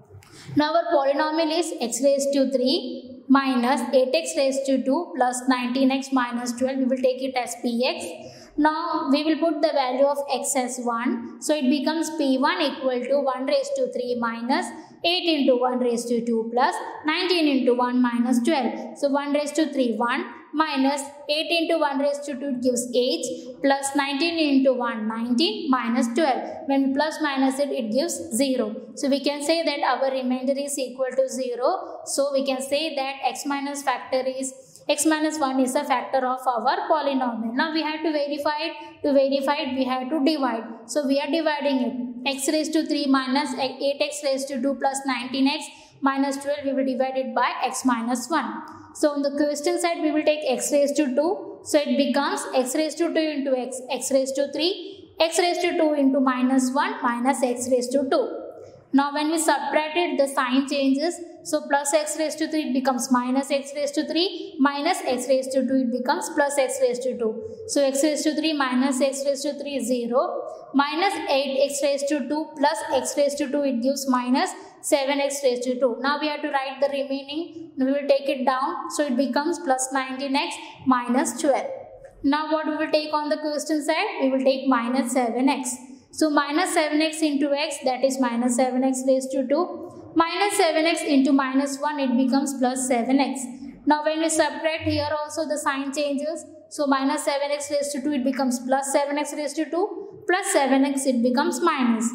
Now our polynomial is x raised to three minus eight x raised to two plus nineteen x minus twelve. We will take it as px. Now we will put the value of x as one. So it becomes p one equal to one raised to three minus eight into one raised to two plus nineteen into one minus twelve. So one raised to three, one minus eight into one raised to two gives eight plus nineteen into one, nineteen minus twelve. When we plus minus it, it gives zero. So we can say that our remainder is equal to zero. So we can say that x minus factor is x minus one is a factor of our polynomial. Now we have to verify it. To verify it, we have to divide. So we are dividing it. X raised to three minus eight x raised to two plus nineteen x minus twelve, we will divide it by x minus one. So on the question side, we will take x raised to two. So it becomes x raised to two into x, x raised to three, x raised to two into minus one minus x raised to two. Now when we subtract it, the sign changes. So plus x raised to three, it becomes minus x raised to three, minus x raised to two, it becomes plus x raised to two. So x raised to three minus x raised to three is zero, minus eight x raised to two plus x raised to two, it gives minus seven x raised to two. Now we have to write the remaining, we will take it down, so it becomes plus nineteen x minus twelve. Now what we will take on the question side? We will take minus seven x. So minus seven x into x, that is minus seven x raised to two. Minus seven x into minus one, it becomes plus seven x. Now when we subtract, here also the sign changes. So minus seven x raised to two, it becomes plus seven x raised to two. Plus seven x, it becomes minus.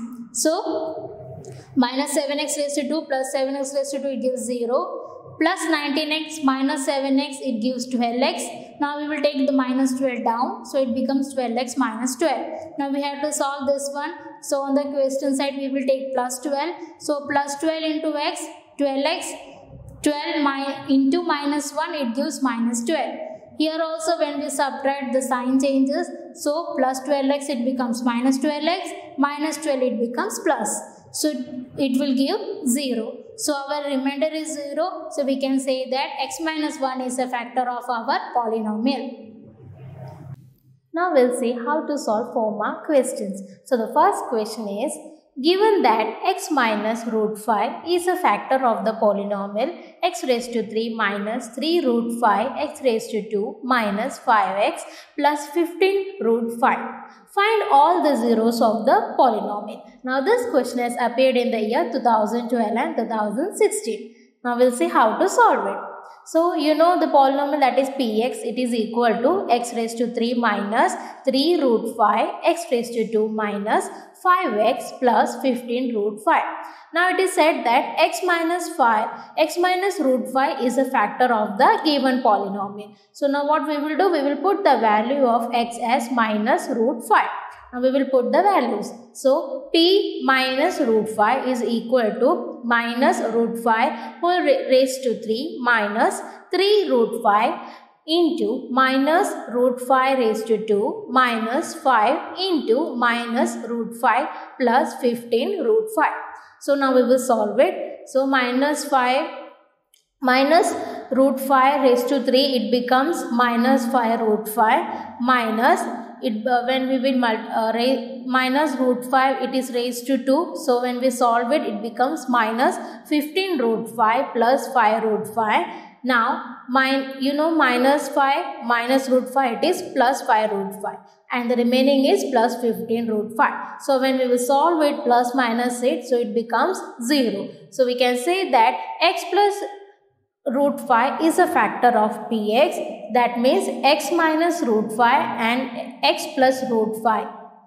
So minus seven x raised to two plus seven x raised to two, it gives zero. Plus nineteen x minus seven x, it gives twelve x. Now we will take the minus twelve down. So it becomes twelve x minus twelve. Now we have to solve this one. So on the question side, we will take plus twelve. So plus twelve into x, twelve x. twelve mi into minus one, it gives minus twelve. Here also when we subtract, the sign changes. So plus twelve x, it becomes minus twelve x. Minus twelve, it becomes plus. So it will give zero. So our remainder is zero. So we can say that x minus one is a factor of our polynomial. Now we'll see how to solve four mark questions. So the first question is, given that x minus root five is a factor of the polynomial x raised to three minus three root five x raised to two minus five x plus fifteen root five. Find all the zeros of the polynomial. Now this question has appeared in the year two thousand twelve and two thousand sixteen. Now we'll see how to solve it. So you know the polynomial, that is px, it is equal to x raised to three minus three root five x raised to two minus five x plus fifteen root five. Now it is said that x minus five, x minus root five is a factor of the given polynomial. So now what we will do, we will put the value of x as minus root five. Now we will put the values. So p minus root five is equal to minus root five whole raised to three minus three root five into minus root five raised to two minus five into minus root five plus fifteen root five. So now we will solve it. So minus five minus root five raised to three, it becomes minus five root five minus it uh, when we will uh, raise minus root five, it is raised to two. So when we solve it, it becomes minus fifteen root five plus five root five. Now, min, you know minus five minus root five, it is plus five root five. And the remaining is plus fifteen root five. So when we will solve it, plus minus eight, so it becomes zero. So we can say that x plus root five is a factor of px. That means x minus root five and x plus root five.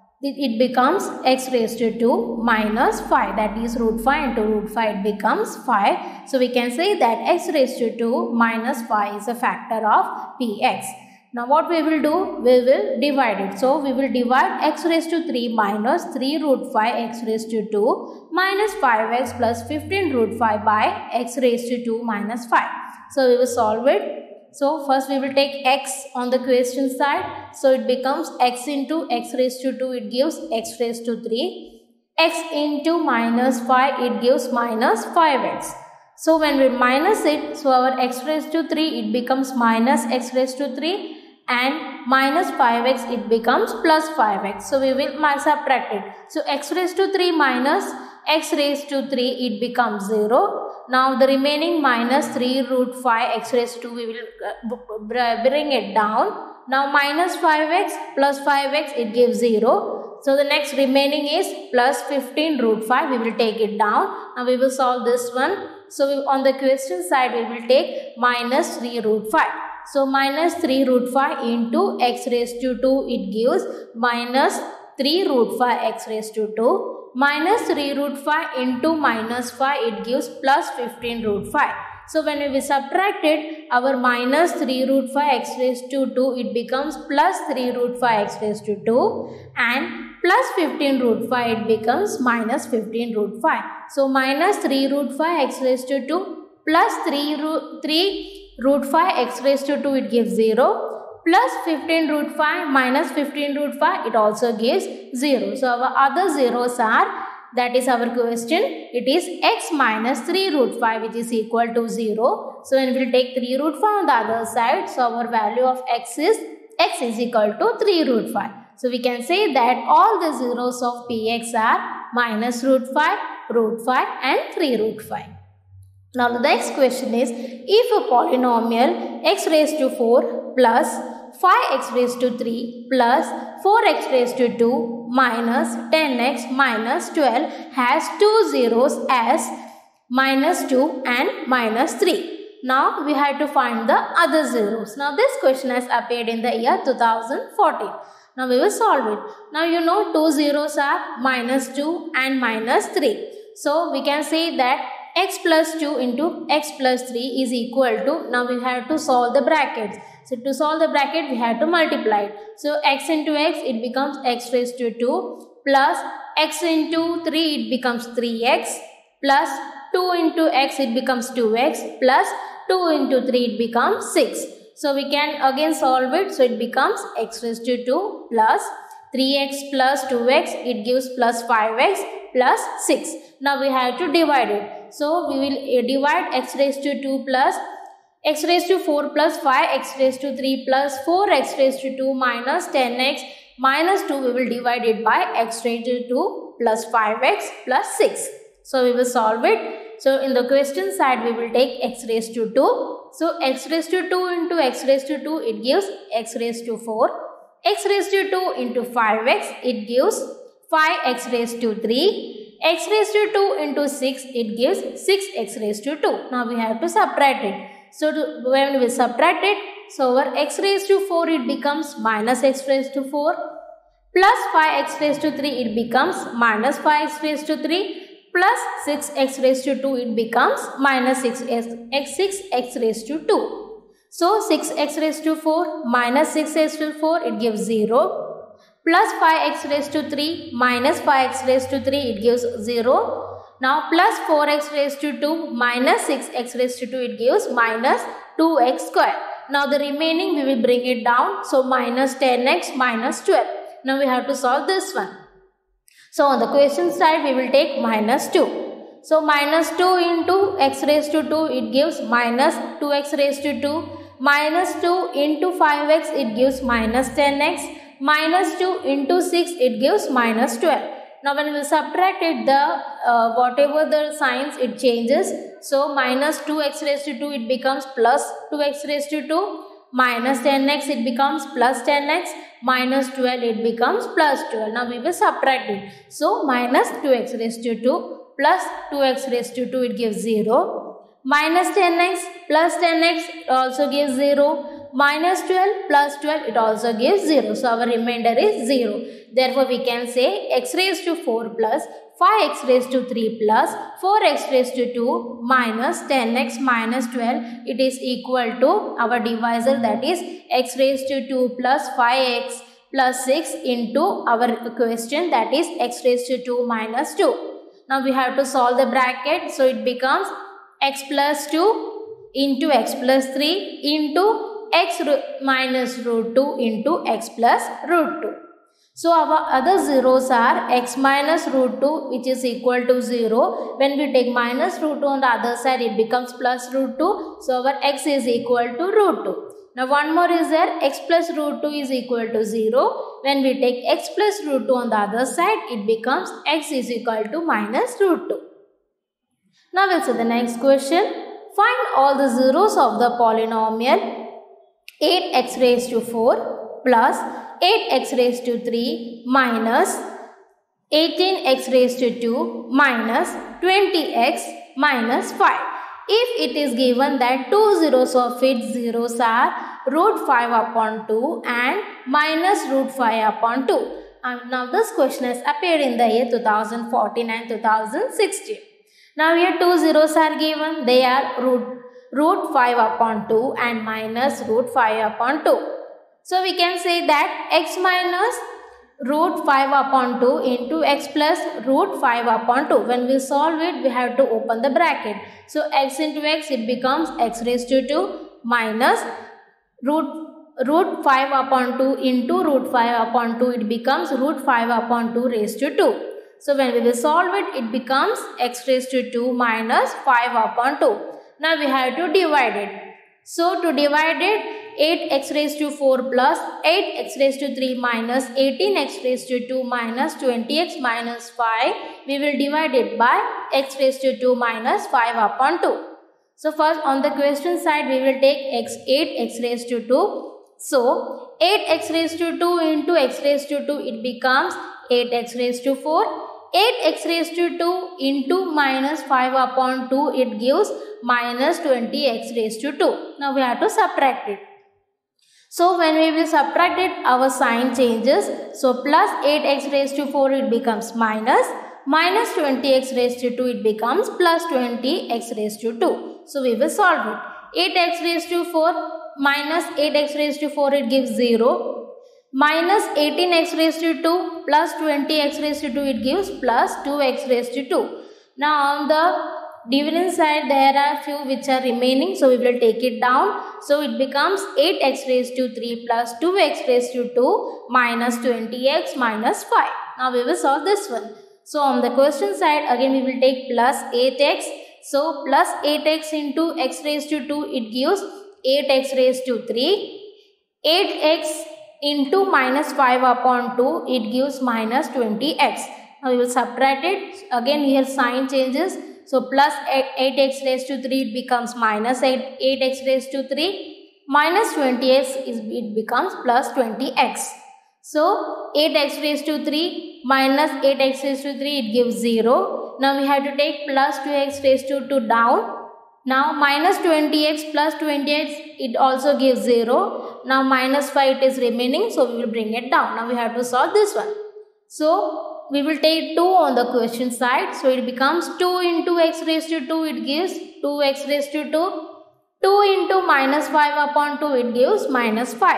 It becomes x raised to two minus five, that is root five into root five, it becomes five. So we can say that x raised to two minus five is a factor of px. Now what we will do, we will divide it. So we will divide x raised to three minus three root five x raised to two minus five x plus fifteen root five by x raised to two minus five. So we will solve it. So first we will take x on the question side. So it becomes x into x raised to two, it gives x raised to three. X into minus five, it gives minus five x. So when we minus it, so our x raised to three, it becomes minus x raised to three. And minus five x, it becomes plus five x. So we will subtract it. So x raised to three minus x raised to three, it becomes zero. Now the remaining minus three root five x raised to two, we will bring it down. Now minus five x plus five x, it gives zero. So the next remaining is plus fifteen root five, we will take it down. Now we will solve this one. So we, on the question side, we will take minus three root five. So minus three root five into x raised to two, it gives minus three root five x raised to two. Minus three root five into minus five, it gives plus fifteen root five. So when we subtract it, our minus three root five x raised to two, it becomes plus three root five x raised to two. And plus fifteen root five, it becomes minus fifteen root five. So minus three root five x raised to two plus three root, three root five x raised to two, it gives zero. Plus fifteen root five minus fifteen root five, it also gives zero. So our other zeros are, that is our question, it is x minus three root five, which is equal to zero. So when we will take three root five on the other side, so our value of x is, x is equal to three root five. So we can say that all the zeros of px are minus root five, root five and three root five. Now the next question is, if a polynomial x raised to four plus five x raised to three plus four x raised to two minus ten x minus twelve has two zeros as minus two and minus three. Now we have to find the other zeros. Now this question has appeared in the year two thousand fourteen. Now we will solve it. Now you know two zeros are minus two and minus three. So we can say that x plus two into x plus three is equal to, now we have to solve the brackets. So to solve the bracket, we have to multiply it. So x into x, it becomes x raised to two plus x into three, it becomes three x plus two into x, it becomes two x plus two into three, it becomes six. So we can again solve it. So it becomes x raised to two plus three x plus two x, it gives plus five x plus six. Now we have to divide it. So we will divide x raised to two plus x raised to four plus five x raised to three plus four x raised to two minus ten x minus two, we will divide it by x raised to two plus five x plus six. So we will solve it. So in the question side, we will take x raised to two. So x raised to two into x raised to two, it gives x raised to four. X raised to two into five x, it gives five x raised to three. X raised to two into six, it gives six x raised to two. Now we have to subtract it. So to, when we subtract it, so our x raised to four, it becomes minus x raised to four. Plus five x raised to three, it becomes minus five x raised to three. Plus six x raised to two, it becomes minus six x raised to two. So six x raised to four minus six x raised to four, it gives zero. Plus five x raised to three minus five x raised to three, it gives zero. Now plus four x raised to two minus six x raised to two, it gives minus two x square. Now the remaining we will bring it down. So minus ten x minus twelve. Now we have to solve this one. So on the question side we will take minus two. So minus two into x raised to two, it gives minus two x raised to two. Minus two into five x, it gives minus ten x. Minus two into six, it gives minus twelve. Now when we will subtract it, the uh, whatever the signs, it changes. So minus two x raised to two, it becomes plus two x raised to two. Minus ten x, it becomes plus ten x. Minus twelve, it becomes plus twelve. Now we will subtract it. So minus two x raised to two plus two x raised to two, it gives zero. Minus ten x plus ten x also gives zero. Minus twelve plus twelve, it also gives zero. So our remainder is zero. Therefore we can say x raised to four plus five x raised to three plus four x raised to two minus ten x minus twelve, it is equal to our divisor, that is x raised to two plus five x plus six into our question, that is x raised to two minus two. Now we have to solve the bracket. So it becomes x plus two into x plus three into x minus root two into x plus root two. So our other zeros are x minus root two, which is equal to zero. When we take minus root two on the other side, it becomes plus root two. So our x is equal to root two. Now one more is there, x plus root two is equal to zero. When we take x plus root two on the other side, it becomes x is equal to minus root two. Now we'll see the next question. Find all the zeros of the polynomial eight x raised to four plus eight x raised to three minus eighteen x raised to two minus twenty x minus five. If it is given that two zeros of its zeros are root five upon two and minus root five upon two. And now this question has appeared in the year two thousand fourteen and two thousand sixteen. Now here two zeros are given. They are root, root five upon two and minus root five upon two. So we can say that x minus root five upon two into x plus root five upon two. When we solve it, we have to open the bracket. So x into x, it becomes x raised to two minus root, root five upon two into root five upon two. It becomes root five upon two raised to two. So when we will solve it, it becomes x raised to two minus five upon two. Now we have to divide it. So to divide it, eight x raised to four plus eight x raised to three minus eighteen x raised to two minus twenty x minus five, we will divide it by x raised to two minus five upon two. So first on the question side, we will take x eight x raised to two. So eight x raised to two into x raised to two, it becomes eight x raised to four. eight x raised to two into minus five upon two, it gives minus twenty x raised to two. Now we have to subtract it. So when we will subtract it, our sign changes. So plus eight x raised to four, it becomes minus. Minus twenty x raised to two, it becomes plus twenty x raised to two. So we will solve it. eight x raised to four minus eight x raised to four, it gives zero. Minus eighteen x raised to two plus twenty x raised to two, it gives plus two x raised to two. Now on the dividend side, there are few which are remaining, so we will take it down. So it becomes eight x raised to three plus two x raised to two minus twenty x minus five. Now we will solve this one. So on the question side, again we will take plus eight x. So plus eight x into x raised to two, it gives eight x raised to three. eight x into minus five upon two, it gives minus twenty x. Now we will subtract it. Again here sign changes. So plus eight x raised to three, it becomes minus eight x raised to three. Minus twenty x, is, it becomes plus twenty x. So eight x raised to three minus eight x raised to three, it gives zero. Now we have to take plus two x raised to two down. Now minus twenty x plus twenty x, it also gives zero. Now minus five, it is remaining, so we will bring it down. Now we have to solve this one. So we will take two on the question side. So it becomes two into x raised to two, it gives two x raised to two. two into minus five upon two, it gives minus five.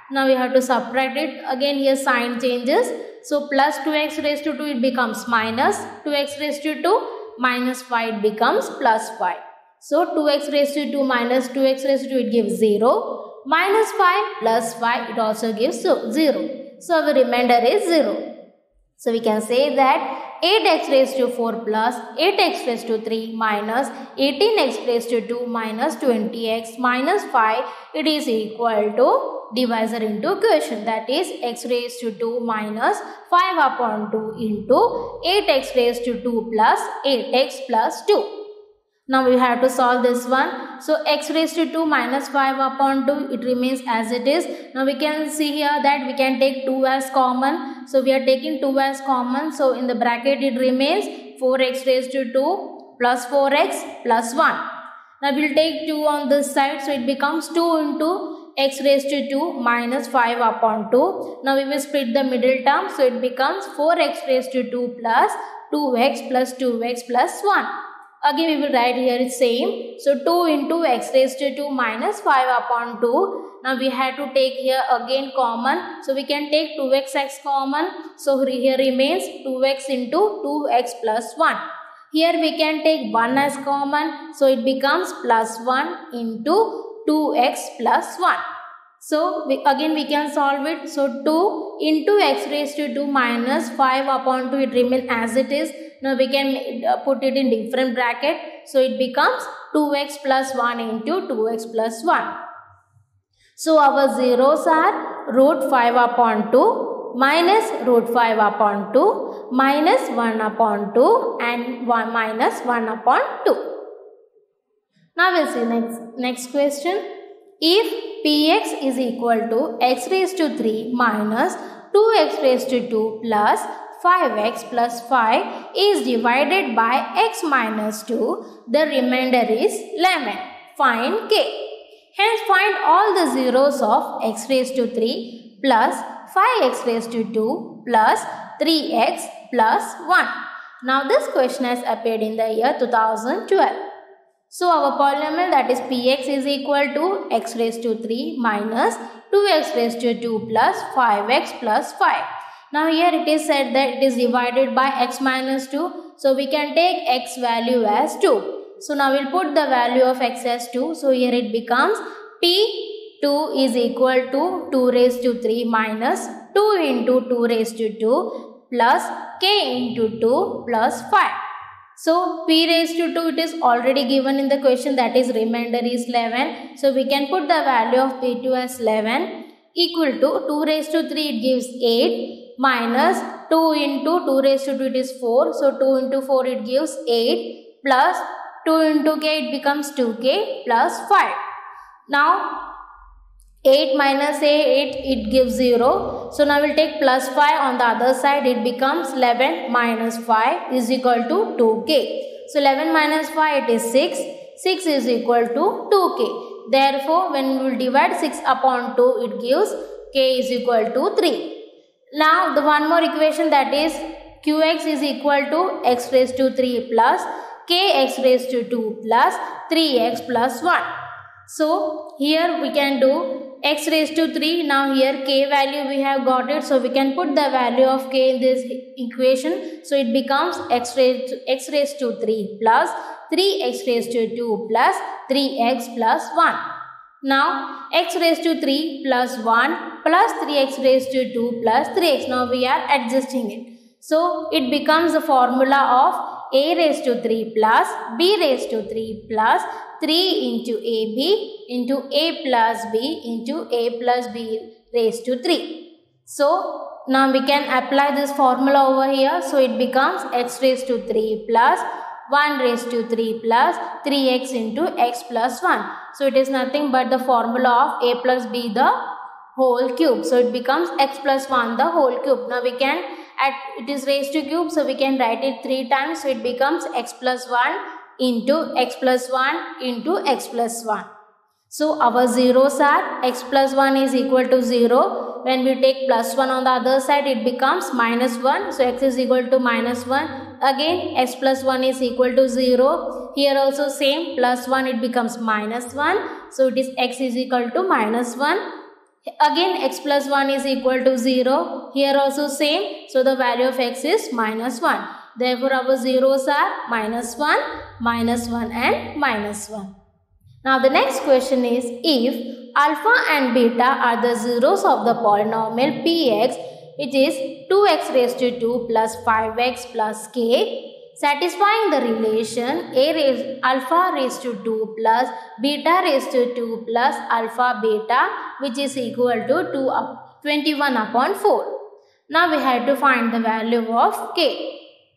Now we have to subtract it. Again here sign changes. So plus two x raised to two, it becomes minus two x raised to two, minus five, it becomes plus five. So two x raised to two minus two x raised to two, it gives zero. Minus five plus five, it also gives zero. So our remainder is zero. So we can say that eight x raised to four plus eight x raised to three minus eighteen x raised to two minus twenty x minus five, it is equal to divisor into quotient, that is x raised to two minus five upon two into eight x raised to two plus eight x plus two. Now we have to solve this one. So x raised to two minus five upon two, it remains as it is. Now we can see here that we can take two as common. So we are taking two as common. So in the bracket it remains four x raised to two plus four x plus one. Now we will take two on this side. So it becomes two into x raised to two minus five upon two. Now we will split the middle term. So it becomes four x raised to two plus two x plus two x plus one. Again we will write here it's same. So two into x raised to two minus five upon two. Now we have to take here again common. So we can take two x as common. So here remains two x into two x plus one. Here we can take one as common. So it becomes plus one into two x plus one. So we, again we can solve it. So two into x raised to two minus five upon two, it remains as it is. Now we can uh, put it in different bracket. So it becomes two x plus one into two x plus one. So our zeros are root five upon two minus root five upon two minus one upon two and one minus one upon two. Now we'll see next, next question. If px is equal to x raised to three minus two x raised to two plus five x plus five is divided by x minus two, the remainder is eleven. Find k. Hence find all the zeros of x raised to three plus five x raised to two plus three x plus one. Now this question has appeared in the year two thousand twelve. So our polynomial, that is px, is equal to x raised to three minus two x raised to two plus five x plus five. Now here it is said that it is divided by x minus two. So we can take x value as two. So now we will put the value of x as two. So here it becomes p two is equal to two raised to three minus two into two raised to two plus k into two plus five. So p raised to two, it is already given in the question, that is remainder is eleven. So we can put the value of p two as eleven equal to two raised to three, it gives eight minus two into two raised to two, it is four. So two into four, it gives eight plus two into k, it becomes two k plus five. Now eight minus eight, it gives zero. So now we will take plus five on the other side. It becomes eleven minus five is equal to two k. So eleven minus five, it is six. six is equal to two k. Therefore, when we will divide six upon two, it gives k is equal to three. Now the one more equation, that is qx is equal to x raised to three plus kx raised to two plus three x plus one. So here we can do x raised to three. Now here k value we have got it. So we can put the value of k in this equation. So it becomes x raised to, x raised to three plus three x raised to two plus three x plus one. Now x raised to three plus one plus three x raised to two plus three x. Now we are adjusting it. So it becomes the formula of a raised to three plus b raised to three plus three into ab into a plus b into a plus b raised to three. So now we can apply this formula over here. So it becomes x raised to three plus one raised to three plus three x into x plus one. So it is nothing but the formula of a plus b the whole cube. So it becomes x plus one the whole cube. Now we can add, it is raised to cube, so we can write it three times. So it becomes x plus one into x plus one into x plus one. So our zeros are x plus one is equal to zero. When we take plus one on the other side, it becomes minus one. So x is equal to minus one. Again x plus one is equal to zero. Here also same, plus one, it becomes minus one. So it is x is equal to minus one. Again x plus one is equal to zero. Here also same. So the value of x is minus one. Therefore our zeros are minus one, minus one and minus one. Now the next question is, if alpha and beta are the zeros of the polynomial Px, which is two x raised to two plus five x plus k, satisfying the relation a raised, alpha raised to two plus beta raised to two plus alpha beta, which is equal to two up, twenty-one upon four. Now we have to find the value of k.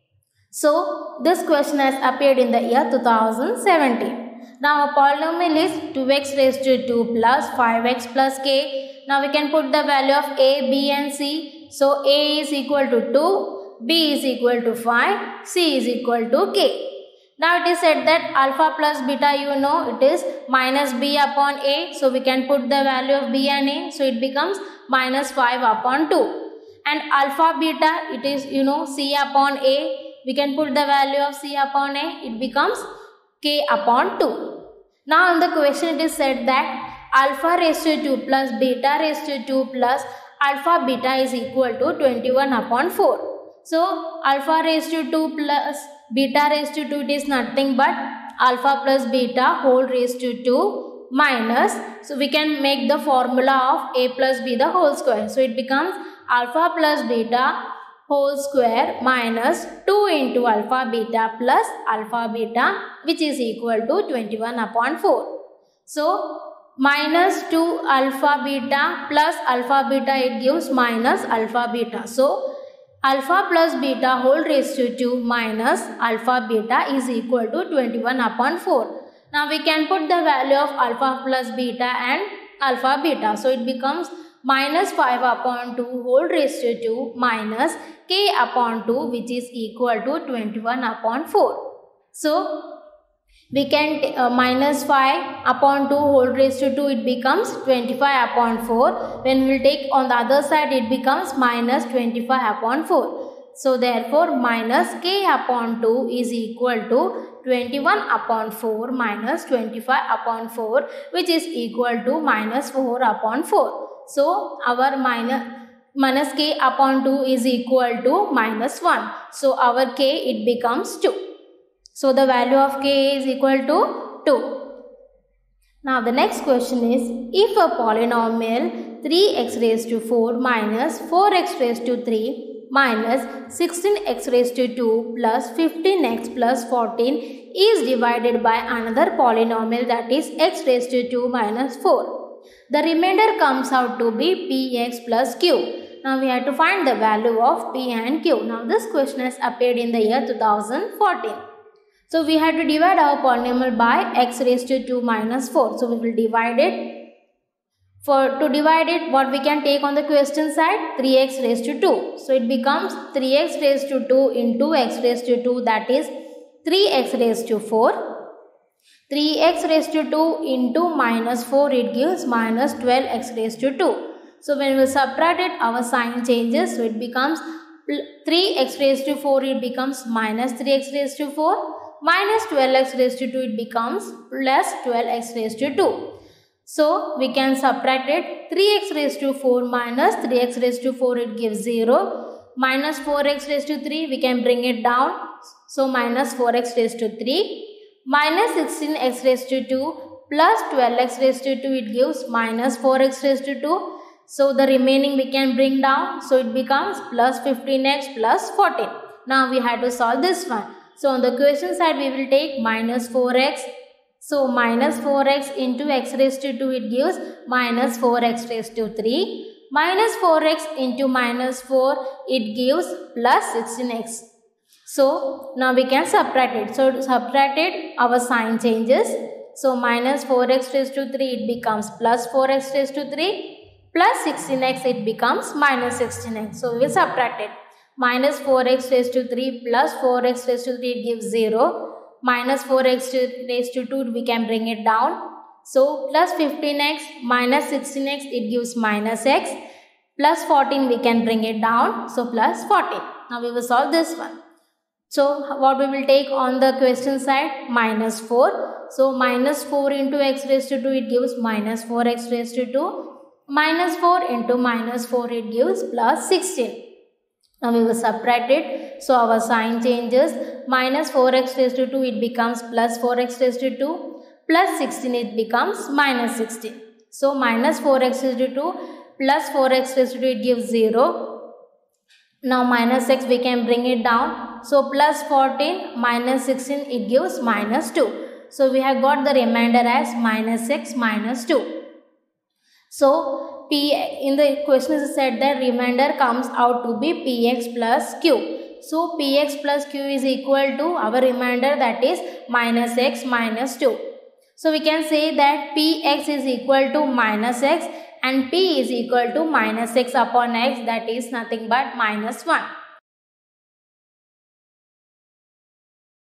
So this question has appeared in the year two thousand seventeen. Now our polynomial is two x raised to two plus five x plus k. Now we can put the value of a, b and c. So a is equal to two, b is equal to five, c is equal to k. Now it is said that alpha plus beta, you know, it is minus b upon a. So we can put the value of b and a. So it becomes minus five upon two. And alpha beta, it is, you know, c upon a. We can put the value of c upon a. It becomes k upon two. Now in the question it is said that alpha raised to two plus beta raised to two plus alpha beta is equal to twenty-one upon four. So alpha raised to two plus beta raised to two, it is nothing but alpha plus beta whole raised to two minus, so we can make the formula of a plus b the whole square. So it becomes alpha plus beta whole square minus two into alpha beta plus alpha beta, which is equal to twenty-one upon four. So minus two alpha beta plus alpha beta, it gives minus alpha beta. So alpha plus beta whole raised to two minus alpha beta is equal to twenty-one upon four. Now we can put the value of alpha plus beta and alpha beta. So it becomes minus five upon two whole raised to two minus k upon two, which is equal to twenty-one upon four. So we can uh, minus five upon two whole raised to two, it becomes twenty-five upon four. When we will take on the other side, it becomes minus twenty-five upon four. So therefore minus k upon two is equal to twenty-one upon four minus twenty-five upon four, which is equal to minus four upon four. So our minus minus k upon two is equal to minus one. So our k, it becomes two. So the value of k is equal to two. Now the next question is, if a polynomial three x raised to four minus four x raised to three minus sixteen x raised to two plus fifteen x plus fourteen is divided by another polynomial, that is x raised to two minus four. The remainder comes out to be px plus q. Now we have to find the value of p and q. Now this question has appeared in the year two thousand fourteen. So we have to divide our polynomial by x raised to two minus four. So we will divide it. For to divide it, what we can take on the question side? three x raised to two. So it becomes three x raised to two into x raised to two, that is three x raised to four. three x raised to two into minus four, it gives minus twelve x raised to two. So when we subtract it, our sign changes. So it becomes three x raised to four, it becomes minus three x raised to four. Minus twelve x raised to two, it becomes plus twelve x raised to two. So we can subtract it. three x raised to four minus three x raised to four, it gives zero. Minus four x raised to three, we can bring it down. So minus four x raised to three. Minus sixteen x raised to two plus twelve x raised to two, it gives minus four x raised to two. So the remaining we can bring down. So it becomes plus fifteen x plus fourteen. Now we have to solve this one. So on the question side, we will take minus four x. So minus four x into x raised to two, it gives minus four x raised to three. Minus four x into minus four, it gives plus sixteen x. So now we can subtract it. So to subtract it, our sign changes. So minus four x raised to three, it becomes plus four x raised to three. Plus sixteen x, it becomes minus sixteen x. So we will subtract it. Minus four x raised to three plus four x raised to three, it gives zero. Minus four x raised to two, we can bring it down. So plus fifteen x minus sixteen x, it gives minus x. Plus fourteen, we can bring it down. So plus fourteen. Now we will solve this one. So what we will take on the question side? Minus four. So minus four into x raised to two, it gives minus four x raised to two. Minus four into minus four, it gives plus sixteen. Now we will subtract it. So our sign changes. Minus four x raised to two, it becomes plus four x raised to two. Plus sixteen, it becomes minus sixteen. So minus four x raised to two plus four x raised to two, it gives zero. Now minus x, we can bring it down. So plus fourteen minus sixteen, it gives minus two. So we have got the remainder as minus x minus two. So P in the question is said that remainder comes out to be px plus q. So px plus q is equal to our remainder, that is minus x minus two. So we can say that px is equal to minus x and p is equal to minus x upon x, that is nothing but minus one.